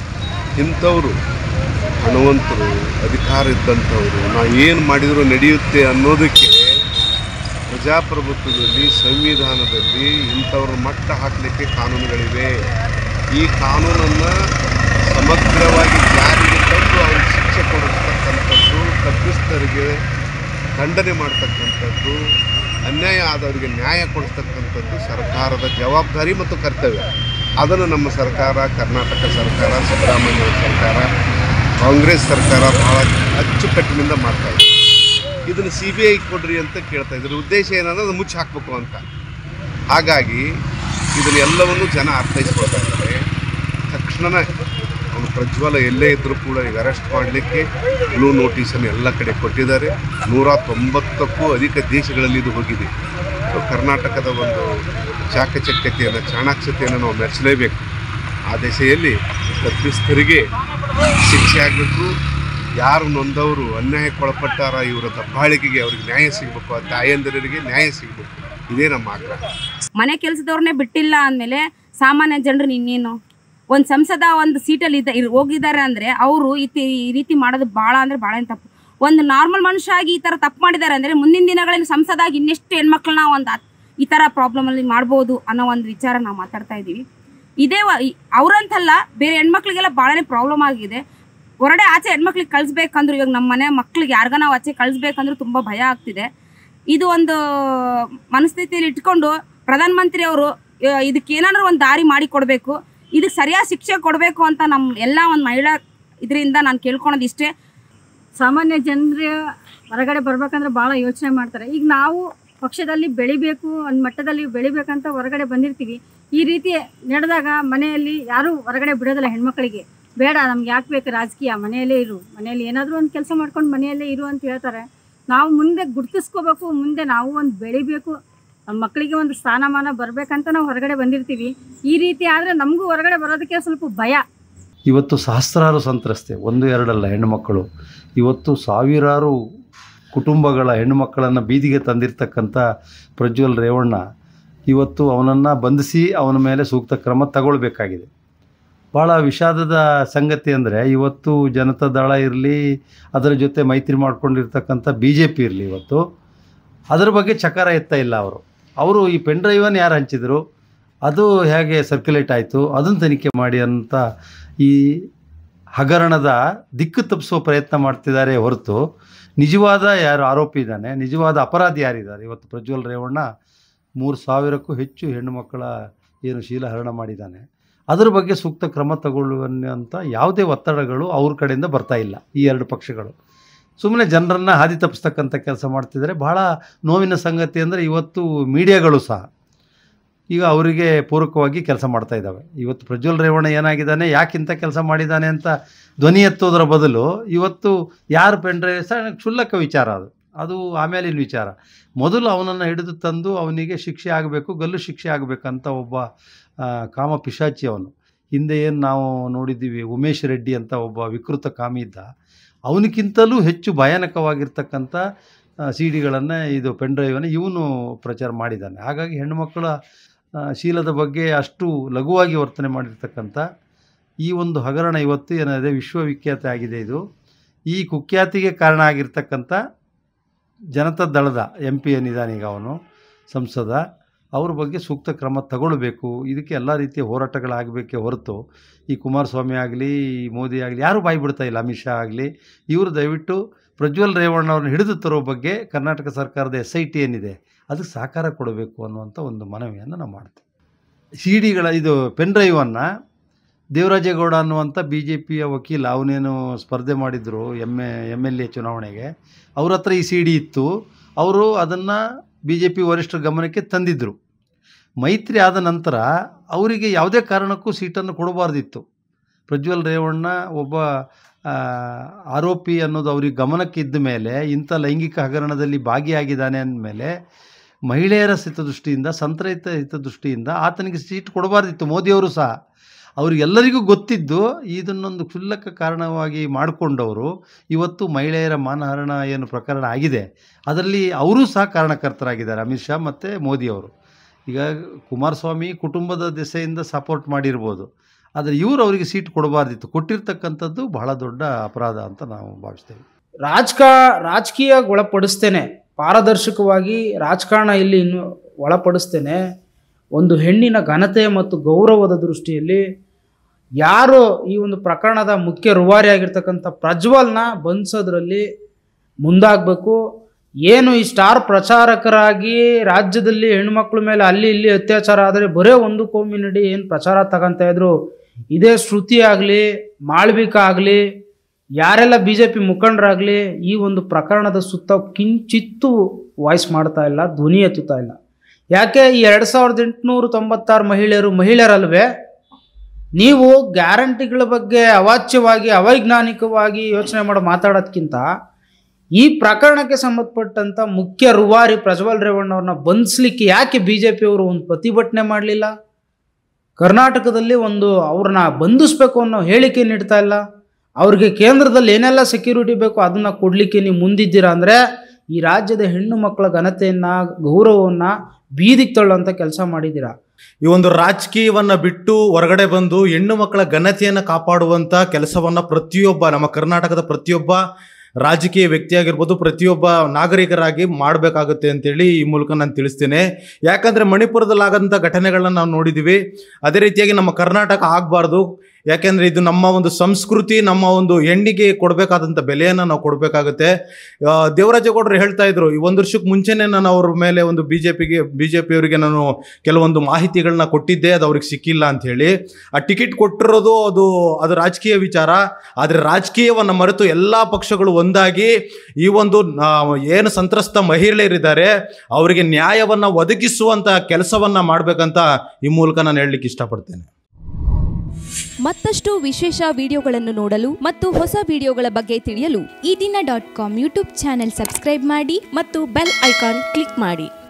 ಇಂಥವರು ಹಣವಂತರು, ಅಧಿಕಾರ ಇದ್ದಂಥವರು ನಾವು ಏನು ಮಾಡಿದರೂ ನಡೆಯುತ್ತೆ ಅನ್ನೋದಕ್ಕೆ ಪ್ರಜಾಪ್ರಭುತ್ವದಲ್ಲಿ, ಸಂವಿಧಾನದಲ್ಲಿ ಇಂಥವ್ರ ಮಟ್ಟ ಹಾಕಲಿಕ್ಕೆ ಕಾನೂನುಗಳಿವೆ. ಈ ಕಾನೂನನ್ನು ಸಮಗ್ರವಾಗಿ ಜಾರಿಗೆ ತಂದು ಅವ್ರಿಗೆ ಶಿಕ್ಷೆ ಕೊಡಿಸ್ತಕ್ಕಂಥದ್ದು, ತಪ್ಪಿಸ್ತರಿಗೆ ಖಂಡನೆ ಮಾಡ್ತಕ್ಕಂಥದ್ದು, ಅನ್ಯಾಯ ಆದವರಿಗೆ ನ್ಯಾಯ ಕೊಡಿಸ್ತಕ್ಕಂಥದ್ದು ಸರ್ಕಾರದ ಜವಾಬ್ದಾರಿ ಮತ್ತು ಕರ್ತವ್ಯ. ಅದನ್ನು ನಮ್ಮ ಸರ್ಕಾರ, ಕರ್ನಾಟಕ ಸರ್ಕಾರ, ಸಿದ್ದರಾಮಯ್ಯ ಸರ್ಕಾರ, ಕಾಂಗ್ರೆಸ್ ಸರ್ಕಾರ ಭಾಳ ಅಚ್ಚುಕಟ್ಟಿನಿಂದ ಮಾಡ್ತಾಯಿದೆ. ಇದನ್ನು ಸಿ ಬಿ ಐ ಕೊಡ್ರಿ ಅಂತ ಕೇಳ್ತಾ ಇದ್ರು. ಉದ್ದೇಶ ಏನಂದ್ರೆ ಅದು ಮುಚ್ಚಿ ಹಾಕಬೇಕು ಅಂತ. ಹಾಗಾಗಿ ಇದನ್ನೆಲ್ಲವನ್ನು ಜನ ಅರ್ಥೈಸ್ಕೊಳ್ತಾ ಇದ್ದಾರೆ. ತಕ್ಷಣವೇ ಅವನು ಪ್ರಜ್ವಲ ಎಲ್ಲೇ ಇದ್ದರೂ ಕೂಡ ಈಗ ಅರೆಸ್ಟ್ ಮಾಡಲಿಕ್ಕೆ ಬ್ಲೂ ನೋಟಿಸನ್ನು ಎಲ್ಲ ಕಡೆ ಕೊಟ್ಟಿದ್ದಾರೆ. ನೂರ ತೊಂಬತ್ತಕ್ಕೂ ಅಧಿಕ ದೇಶಗಳಲ್ಲಿ ಇದು ಹೋಗಿದೆ. ಕರ್ನಾಟಕದ ಒಂದು ಚಾಕಚಕ್ಯತೆಯನ್ನು, ಚಾಣಾಕ್ಷತೆಯನ್ನು ನಾವು ಮೆಚ್ಚಲೇಬೇಕು. ಆ ದಿಸೆಯಲ್ಲಿ ತಪ್ಪಿಸ್ಥರಿಗೆ ಶಿಕ್ಷೆ ಆಗಬೇಕು. ಯಾರು ನೊಂದವರು, ಅನ್ಯಾಯಕ್ಕೊಳಪಟ್ಟಾರ, ಇವರ ದಬ್ಬಾಳಿಕೆಗೆ ಅವ್ರಿಗೆ ನ್ಯಾಯ ಸಿಗಬೇಕು, ಆ ತಾಯಂದಿರಿಗೆ ನ್ಯಾಯ ಸಿಗಬೇಕು. ಇದೇ ನಮ್ಮ ಆಗ್ರಹ. ಮನೆ ಕೆಲಸದವ್ರನ್ನೇ ಬಿಟ್ಟಿಲ್ಲ ಅಂದಮೇಲೆ ಸಾಮಾನ್ಯ ಜನರು ಇನ್ನೇನು? ಒಂದು ಸಂಸದ ಒಂದು ಸೀಟಲ್ಲಿ ಇದ್ದ ಹೋಗಿದ್ದಾರೆ ಅಂದರೆ ಅವರು ಈ ರೀತಿ ಮಾಡೋದು ಭಾಳ ಅಂದರೆ ಭಾಳ ತಪ್ಪು. ಒಂದು ನಾರ್ಮಲ್ ಮನುಷ್ಯ ಆಗಿ ಈ ಥರ ತಪ್ಪು ಮಾಡಿದ್ದಾರೆ ಅಂದರೆ ಮುಂದಿನ ದಿನಗಳಲ್ಲಿ ಸಂಸದಾಗಿ ಇನ್ನೆಷ್ಟು ಹೆಣ್ಮಕ್ಳನ್ನ ಒಂದು ಈ ಥರ ಪ್ರಾಬ್ಲಮಲ್ಲಿ ಮಾಡ್ಬೋದು ಅನ್ನೋ ಒಂದು ವಿಚಾರ ನಾವು ಮಾತಾಡ್ತಾ ಇದ್ದೀವಿ. ಇದೇ ಅವರಂತಲ್ಲ, ಬೇರೆ ಹೆಣ್ಮಕ್ಳಿಗೆಲ್ಲ ಭಾಳನೇ ಪ್ರಾಬ್ಲಮ್ ಆಗಿದೆ. ಹೊರಡೆ ಆಚೆ ಹೆಣ್ಮಕ್ಳಿಗೆ ಕಳಿಸ್ಬೇಕಂದ್ರು, ಇವಾಗ ನಮ್ಮ ಮನೆ ಮಕ್ಳಿಗೆ ಯಾರಿಗ ನಾವು ಆಚೆ ಕಳಿಸ್ಬೇಕಂದ್ರೂ ತುಂಬ ಭಯ ಆಗ್ತಿದೆ. ಇದು ಒಂದು ಮನಸ್ಥಿತಿಯಲ್ಲಿ ಇಟ್ಕೊಂಡು ಪ್ರಧಾನಮಂತ್ರಿ ಅವರು ಇದಕ್ಕೆ ಏನಾದರೂ ಒಂದು ದಾರಿ ಮಾಡಿ ಕೊಡಬೇಕು, ಇದಕ್ಕೆ ಸರಿಯಾದ ಶಿಕ್ಷೆ ಕೊಡಬೇಕು ಅಂತ ನಮ್ಮ ಎಲ್ಲ ಒಂದು ಮಹಿಳಾ ಇದರಿಂದ ನಾನು ಕೇಳ್ಕೊಳೋದು ಇಷ್ಟೇ. ಸಾಮಾನ್ಯ ಜನರ ಹೊರಗಡೆ ಬರ್ಬೇಕಂದ್ರೆ ಭಾಳ ಯೋಚನೆ ಮಾಡ್ತಾರೆ. ಈಗ ನಾವು ಪಕ್ಷದಲ್ಲಿ ಬೆಳಿಬೇಕು, ಒಂದು ಮಟ್ಟದಲ್ಲಿ ಬೆಳಿಬೇಕಂತ ಹೊರಗಡೆ ಬಂದಿರ್ತೀವಿ. ಈ ರೀತಿ ನಡೆದಾಗ ಮನೆಯಲ್ಲಿ ಯಾರೂ ಹೊರಗಡೆ ಬಿಡೋದಿಲ್ಲ. ಹೆಣ್ಮಕ್ಳಿಗೆ ಬೇಡ, ನಮ್ಗೆ ಯಾಕೆ ಬೇಕು ರಾಜಕೀಯ, ಮನೆಯಲ್ಲೇ ಇರು, ಮನೆಯಲ್ಲಿ ಏನಾದರೂ ಒಂದು ಕೆಲಸ ಮಾಡ್ಕೊಂಡು ಮನೆಯಲ್ಲೇ ಇರು ಅಂತ ಹೇಳ್ತಾರೆ. ನಾವು ಮುಂದೆ ಗುರ್ತಿಸ್ಕೋಬೇಕು, ಮುಂದೆ ನಾವು ಒಂದು ಬೆಳಿಬೇಕು, ನಮ್ಮ ಮಕ್ಕಳಿಗೆ ಒಂದು ಸ್ಥಾನಮಾನ ಬರಬೇಕಂತ ನಾವು ಹೊರಗಡೆ ಬಂದಿರ್ತೀವಿ. ಈ ರೀತಿ ಆದರೆ ನಮಗೂ ಹೊರಗಡೆ ಬರೋದಕ್ಕೆ ಸ್ವಲ್ಪ ಭಯ. ಇವತ್ತು ಸಹಸ್ರಾರು ಸಂತ್ರಸ್ತೆ, ಒಂದು ಎರಡಲ್ಲ, ಹೆಣ್ಣುಮಕ್ಕಳು ಇವತ್ತು ಸಾವಿರಾರು ಕುಟುಂಬಗಳ ಹೆಣ್ಣುಮಕ್ಕಳನ್ನು ಬೀದಿಗೆ ತಂದಿರತಕ್ಕಂಥ ಪ್ರಜ್ವಲ್ ರೇವಣ್ಣ ಇವತ್ತು ಅವನನ್ನು ಬಂಧಿಸಿ ಅವನ ಮೇಲೆ ಸೂಕ್ತ ಕ್ರಮ ತಗೊಳ್ಬೇಕಾಗಿದೆ. ಭಾಳ ವಿಷಾದದ ಸಂಗತಿ ಅಂದರೆ ಇವತ್ತು ಜನತಾ ದಳ ಇರಲಿ, ಅದರ ಜೊತೆ ಮೈತ್ರಿ ಮಾಡ್ಕೊಂಡಿರ್ತಕ್ಕಂಥ ಬಿ ಜೆ ಪಿ ಇರಲಿ, ಇವತ್ತು ಅದರ ಬಗ್ಗೆ ಚಕಾರ ಎತ್ತಾ ಇಲ್ಲ ಅವರು. ಅವರು ಈ ಪೆನ್ ಡ್ರೈವನ್ನು ಯಾರು ಹಂಚಿದ್ರು, ಅದು ಹೇಗೆ ಸರ್ಕ್ಯುಲೇಟ್ ಆಯಿತು, ಅದನ್ನು ತನಿಖೆ ಮಾಡಿ ಅಂತ ಈ ಹಗರಣದ ದಿಕ್ಕು ತಪ್ಪಿಸುವ ಪ್ರಯತ್ನ ಮಾಡ್ತಿದ್ದಾರೆ ಹೊರತು ನಿಜವಾದ ಯಾರು ಆರೋಪಿ ಇದ್ದಾನೆ, ನಿಜವಾದ ಅಪರಾಧಿ ಯಾರಿದ್ದಾರೆ. ಇವತ್ತು ಪ್ರಜ್ವಲ್ ರೇವಣ್ಣ ಮೂರು ಸಾವಿರಕ್ಕೂ ಹೆಚ್ಚು ಹೆಣ್ಣು ಮಕ್ಕಳ ಏನು ಶೀಲಹರಣ ಮಾಡಿದ್ದಾನೆ, ಅದರ ಬಗ್ಗೆ ಸೂಕ್ತ ಕ್ರಮ ತಗೊಳ್ಳುವಂಥ ಯಾವುದೇ ಒತ್ತಡಗಳು ಅವ್ರ ಕಡೆಯಿಂದ ಬರ್ತಾ ಇಲ್ಲ. ಈ ಎರಡು ಪಕ್ಷಗಳು ಸುಮ್ಮನೆ ಜನರನ್ನು ಹಾದಿ ತಪ್ಪಿಸ್ತಕ್ಕಂಥ ಕೆಲಸ ಮಾಡ್ತಿದ್ದಾರೆ. ಭಾಳ ನೋವಿನ ಸಂಗತಿ ಅಂದರೆ ಇವತ್ತು ಮೀಡಿಯಾಗಳು ಸಹ ಈಗ ಅವರಿಗೆ ಪೂರಕವಾಗಿ ಕೆಲಸ ಮಾಡ್ತಾ ಇದ್ದಾವೆ. ಇವತ್ತು ಪ್ರಜ್ವಲ್ ರೇವಣ್ಣ ಏನಾಗಿದ್ದಾನೆ, ಯಾಕಿಂತ ಕೆಲಸ ಮಾಡಿದ್ದಾನೆ ಅಂತ ಧ್ವನಿ ಎತ್ತೋದ್ರ ಬದಲು ಇವತ್ತು ಯಾರು ಪೆನ್ ಡ್ರೈವ್ ಸಹ ಕ್ಷುಲ್ಲಕ ವಿಚಾರ, ಅದು ಅದು ಆಮೇಲಿನ ವಿಚಾರ. ಮೊದಲು ಅವನನ್ನು ಹಿಡಿದು ತಂದು ಅವನಿಗೆ ಶಿಕ್ಷೆ ಆಗಬೇಕು, ಗಲ್ಲು ಶಿಕ್ಷೆ ಆಗಬೇಕಂತ ಒಬ್ಬ ಕಾಮ ಪಿಶಾಚಿ ಅವನು. ಹಿಂದೆ ಏನು ನಾವು ನೋಡಿದ್ದೀವಿ, ಉಮೇಶ್ ರೆಡ್ಡಿ ಅಂತ ಒಬ್ಬ ವಿಕೃತ ಕಾಮಿ ಇದ್ದ, ಅವನಿಗಿಂತಲೂ ಹೆಚ್ಚು ಭಯಾನಕವಾಗಿರ್ತಕ್ಕಂಥ ಸಿ ಡಿಗಳನ್ನು ಇದು ಪೆನ್ ಡ್ರೈವನ್ನು ಇವನು ಪ್ರಚಾರ ಮಾಡಿದ್ದಾನೆ. ಹಾಗಾಗಿ ಹೆಣ್ಣುಮಕ್ಕಳ ಶೀಲದ ಬಗ್ಗೆ ಅಷ್ಟು ಲಘುವಾಗಿ ವರ್ತನೆ ಮಾಡಿರ್ತಕ್ಕಂಥ ಈ ಒಂದು ಹಗರಣ ಇವತ್ತು ಏನಿದೆ ವಿಶ್ವವಿಖ್ಯಾತ ಆಗಿದೆ. ಇದು ಈ ಕುಖ್ಯಾತಿಗೆ ಕಾರಣ ಆಗಿರ್ತಕ್ಕಂಥ ಜನತಾ ದಳದ ಎಂ ಪಿ ಏನಿದ್ದಾನೆ ಈಗ ಅವನು ಸಂಸದ, ಅವ್ರ ಬಗ್ಗೆ ಸೂಕ್ತ ಕ್ರಮ ತಗೊಳ್ಬೇಕು. ಇದಕ್ಕೆ ಎಲ್ಲ ರೀತಿಯ ಹೋರಾಟಗಳಾಗಬೇಕೇ ಹೊರತು ಈ ಕುಮಾರಸ್ವಾಮಿ ಆಗಲಿ, ಮೋದಿ ಆಗಲಿ ಯಾರೂ ಬಾಯಿ ಬಿಡ್ತಾ ಇಲ್ಲ, ಅಮಿತ್ ಶಾ ಆಗಲಿ. ಇವರು ದಯವಿಟ್ಟು ಪ್ರಜ್ವಲ್ ರೇವಣ್ಣ ಅವ್ರನ್ನ ಹಿಡಿದು ತರೋ ಬಗ್ಗೆ ಕರ್ನಾಟಕ ಸರ್ಕಾರದ ಎಸ್ ಐ ಟಿ ಏನಿದೆ ಅದಕ್ಕೆ ಸಹಕಾರ ಕೊಡಬೇಕು ಅನ್ನುವಂಥ ಒಂದು ಮನವಿಯನ್ನು ನಾವು ಮಾಡ್ತೀವಿ. ಸಿ ಡಿಗಳ ಇದು ಪೆನ್ ಡ್ರೈವನ್ನು ದೇವರಾಜೇಗೌಡ ಅನ್ನುವಂಥ ಬಿ ಜೆ ಪಿಯ ವಕೀಲ, ಅವನೇನು ಸ್ಪರ್ಧೆ ಮಾಡಿದರು M A M L A ಚುನಾವಣೆಗೆ, ಅವ್ರ ಹತ್ರ ಈ ಸಿ ಡಿ ಇತ್ತು. ಅವರು ಅದನ್ನು ಬಿ ಜೆ ಪಿ ವರಿಷ್ಠರ ಗಮನಕ್ಕೆ ತಂದಿದ್ದರು. ಮೈತ್ರಿ ಆದ ನಂತರ ಅವರಿಗೆ ಯಾವುದೇ ಕಾರಣಕ್ಕೂ ಸೀಟನ್ನು ಕೊಡಬಾರ್ದಿತ್ತು. ಪ್ರಜ್ವಲ್ ರೇವಣ್ಣ ಒಬ್ಬ ಆರೋಪಿ ಅನ್ನೋದು ಅವ್ರಿಗೆ ಗಮನಕ್ಕೆ ಇದ್ದ ಮೇಲೆ, ಇಂಥ ಲೈಂಗಿಕ ಹಗರಣದಲ್ಲಿ ಭಾಗಿಯಾಗಿದ್ದಾನೆ ಅಂದಮೇಲೆ ಮಹಿಳೆಯರ ಹಿತದೃಷ್ಟಿಯಿಂದ, ಸಂತ್ರಹಿತ ಹಿತದೃಷ್ಟಿಯಿಂದ ಆತನಿಗೆ ಸೀಟ್ ಕೊಡಬಾರ್ದಿತ್ತು. ಮೋದಿಯವರು ಸಹ ಅವರಿಗೆಲ್ಲರಿಗೂ ಗೊತ್ತಿದ್ದು ಇದನ್ನೊಂದು ಕ್ಷುಲ್ಲಕ ಕಾರಣವಾಗಿ ಮಾಡಿಕೊಂಡವರು ಇವತ್ತು ಮಹಿಳೆಯರ ಮಾನಹರಣ ಏನು ಪ್ರಕರಣ ಆಗಿದೆ ಅದರಲ್ಲಿ ಅವರೂ ಸಹ ಕಾರಣಕರ್ತರಾಗಿದ್ದಾರೆ, ಅಮಿತ್ ಶಾ ಮತ್ತು ಮೋದಿಯವರು. ಈಗ ಕುಮಾರಸ್ವಾಮಿ ಕುಟುಂಬದ ದೆಸೆಯಿಂದ ಸಪೋರ್ಟ್ ಮಾಡಿರ್ಬೋದು, ಆದರೆ ಇವರು ಅವರಿಗೆ ಸೀಟ್ ಕೊಡಬಾರ್ದಿತ್ತು. ಕೊಟ್ಟಿರ್ತಕ್ಕಂಥದ್ದು ಬಹಳ ದೊಡ್ಡ ಅಪರಾಧ ಅಂತ ನಾವು ಭಾವಿಸ್ತೇವೆ. ರಾಜಕ ರಾಜಕೀಯ ಒಳಪಡಿಸ್ತೇನೆ, ಪಾರದರ್ಶಕವಾಗಿ ರಾಜಕಾರಣ ಇಲ್ಲಿ ಇನ್ನು ಒಳಪಡಿಸ್ತೇನೆ. ಒಂದು ಹೆಣ್ಣಿನ ಘನತೆ ಮತ್ತು ಗೌರವದ ದೃಷ್ಟಿಯಲ್ಲಿ ಯಾರು ಈ ಒಂದು ಪ್ರಕರಣದ ಮುಖ್ಯ ರೂವಾರಿಯಾಗಿರ್ತಕ್ಕಂಥ ಪ್ರಜ್ವಲ್ನ ಬಂಧಿಸೋದ್ರಲ್ಲಿ ಮುಂದಾಗಬೇಕು. ಏನು ಈ ಸ್ಟಾರ್ ಪ್ರಚಾರಕರಾಗಿ ರಾಜ್ಯದಲ್ಲಿ ಹೆಣ್ಮಕ್ಳ ಮೇಲೆ ಅಲ್ಲಿ ಇಲ್ಲಿ ಅತ್ಯಾಚಾರ ಆದರೆ ಬರೇ ಒಂದು ಕೋಮಿನಡಿ ಏನು ಪ್ರಚಾರ ತಗೊಂತ ಇದ್ರು, ಇದೇ ಶ್ರುತಿ ಆಗಲಿ, ಮಾಳ್ವಿಕಾ ಆಗಲಿ, ಯಾರೆಲ್ಲ ಬಿ ಜೆ ಪಿ ಮುಖಂಡರಾಗಲಿ ಈ ಒಂದು ಪ್ರಕರಣದ ಸುತ್ತ ಕಿಂಚಿತ್ತು ವಾಯ್ಸ್ ಮಾಡ್ತಾ ಇಲ್ಲ, ಧ್ವನಿ ಎತ್ತುತ್ತಾ ಇಲ್ಲ. ಯಾಕೆ ಈ ಎರಡು ಸಾವಿರದ ಎಂಟುನೂರ ತೊಂಬತ್ತಾರು ಮಹಿಳೆಯರು ಮಹಿಳೆಯರಲ್ವೇ? ನೀವು ಗ್ಯಾರಂಟಿಗಳ ಬಗ್ಗೆ ಅವಾಚ್ಯವಾಗಿ ಅವೈಜ್ಞಾನಿಕವಾಗಿ ಯೋಚನೆ ಮಾಡೋ ಮಾತಾಡೋದಕ್ಕಿಂತ ಈ ಪ್ರಕರಣಕ್ಕೆ ಸಂಬಂಧಪಟ್ಟಂಥ ಮುಖ್ಯ ರೂವಾರಿ ಪ್ರಜ್ವಲ್ ರೇವಣ್ಣವ್ರನ್ನ ಬಂಧಿಸ್ಲಿಕ್ಕೆ ಯಾಕೆ ಬಿ ಜೆ ಪಿಯವರು ಒಂದು ಪ್ರತಿಭಟನೆ ಮಾಡಲಿಲ್ಲ? ಕರ್ನಾಟಕದಲ್ಲಿ ಒಂದು ಅವ್ರನ್ನ ಬಂಧಿಸ್ಬೇಕು ಅನ್ನೋ ಹೇಳಿಕೆ ನೀಡ್ತಾ ಇಲ್ಲ. ಅವ್ರಿಗೆ ಕೇಂದ್ರದಲ್ಲಿ ಏನೆಲ್ಲ ಸೆಕ್ಯೂರಿಟಿ ಬೇಕು ಅದನ್ನು ಕೊಡಲಿಕ್ಕೆ ನೀವು ಮುಂದಿದ್ದೀರಾ ಅಂದರೆ ಈ ರಾಜ್ಯದ ಹೆಣ್ಣು ಮಕ್ಕಳ ಘನತೆಯನ್ನು, ಗೌರವವನ್ನು ಬೀದಿಗೆ ತಳ್ಳುವಂಥ ಕೆಲಸ ಮಾಡಿದ್ದೀರಾ. ಈ ಒಂದು ರಾಜಕೀಯವನ್ನ ಬಿಟ್ಟು ಹೊರಗಡೆ ಬಂದು ಹೆಣ್ಣು ಮಕ್ಕಳ ಘನತೆಯನ್ನು ಕಾಪಾಡುವಂಥ ಕೆಲಸವನ್ನ ಪ್ರತಿಯೊಬ್ಬ ನಮ್ಮ ಕರ್ನಾಟಕದ ಪ್ರತಿಯೊಬ್ಬ ರಾಜಕೀಯ ವ್ಯಕ್ತಿಯಾಗಿರ್ಬೋದು, ಪ್ರತಿಯೊಬ್ಬ ನಾಗರಿಕರಾಗಿ ಮಾಡಬೇಕಾಗುತ್ತೆ ಅಂತೇಳಿ ಈ ಮೂಲಕ ನಾನು ತಿಳಿಸ್ತೇನೆ. ಯಾಕಂದರೆ ಮಣಿಪುರದಲ್ಲಾಗಂಥ ಘಟನೆಗಳನ್ನ ನಾವು ನೋಡಿದ್ದೀವಿ. ಅದೇ ರೀತಿಯಾಗಿ ನಮ್ಮ ಕರ್ನಾಟಕ ಆಗಬಾರ್ದು. ಯಾಕೆಂದರೆ ಇದು ನಮ್ಮ ಒಂದು ಸಂಸ್ಕೃತಿ, ನಮ್ಮ ಒಂದು ಹೆಣ್ಣಿಗೆ ಕೊಡಬೇಕಾದಂಥ ಬೆಲೆಯನ್ನು ನಾವು ಕೊಡಬೇಕಾಗುತ್ತೆ. ದೇವರಾಜೇಗೌಡರು ಹೇಳ್ತಾ ಇದ್ರು, ಈ ಒಂದು ವರ್ಷಕ್ಕೆ ಮುಂಚೆನೇ ನಾನು ಅವ್ರ ಮೇಲೆ ಒಂದು ಬಿ ಜೆ ಪಿಗೆ ಬಿ ಜೆ ಪಿಯವರಿಗೆ ನಾನು ಕೆಲವೊಂದು ಮಾಹಿತಿಗಳನ್ನ ಕೊಟ್ಟಿದ್ದೆ, ಅದು ಅವ್ರಿಗೆ ಸಿಕ್ಕಿಲ್ಲ ಅಂಥೇಳಿ. ಆ ಟಿಕೆಟ್ ಕೊಟ್ಟಿರೋದು ಅದು ಅದು ರಾಜಕೀಯ ವಿಚಾರ. ಆದರೆ ರಾಜಕೀಯವನ್ನು ಮರೆತು ಎಲ್ಲ ಪಕ್ಷಗಳು ಒಂದಾಗಿ ಈ ಒಂದು ಏನು ಸಂತ್ರಸ್ತ ಮಹಿಳೆಯರಿದ್ದಾರೆ ಅವರಿಗೆ ನ್ಯಾಯವನ್ನು ಒದಗಿಸುವಂಥ ಕೆಲಸವನ್ನು ಮಾಡಬೇಕಂತ ಈ ಮೂಲಕ ನಾನು ಹೇಳಲಿಕ್ಕೆ ಇಷ್ಟಪಡ್ತೇನೆ. ಮತ್ತಷ್ಟು ವಿಶೇಷ ವಿಡಿಯೋಗಳನ್ನು ನೋಡಲು ಮತ್ತು ಹೊಸ ವಿಡಿಯೋಗಳ ಬಗ್ಗೆ ತಿಳಿಯಲು Eedina dot com YouTube channel subscribe ಮಾಡಿ ಮತ್ತು ಬೆಲ್ ಐಕಾನ್ ಕ್ಲಿಕ್ ಮಾಡಿ.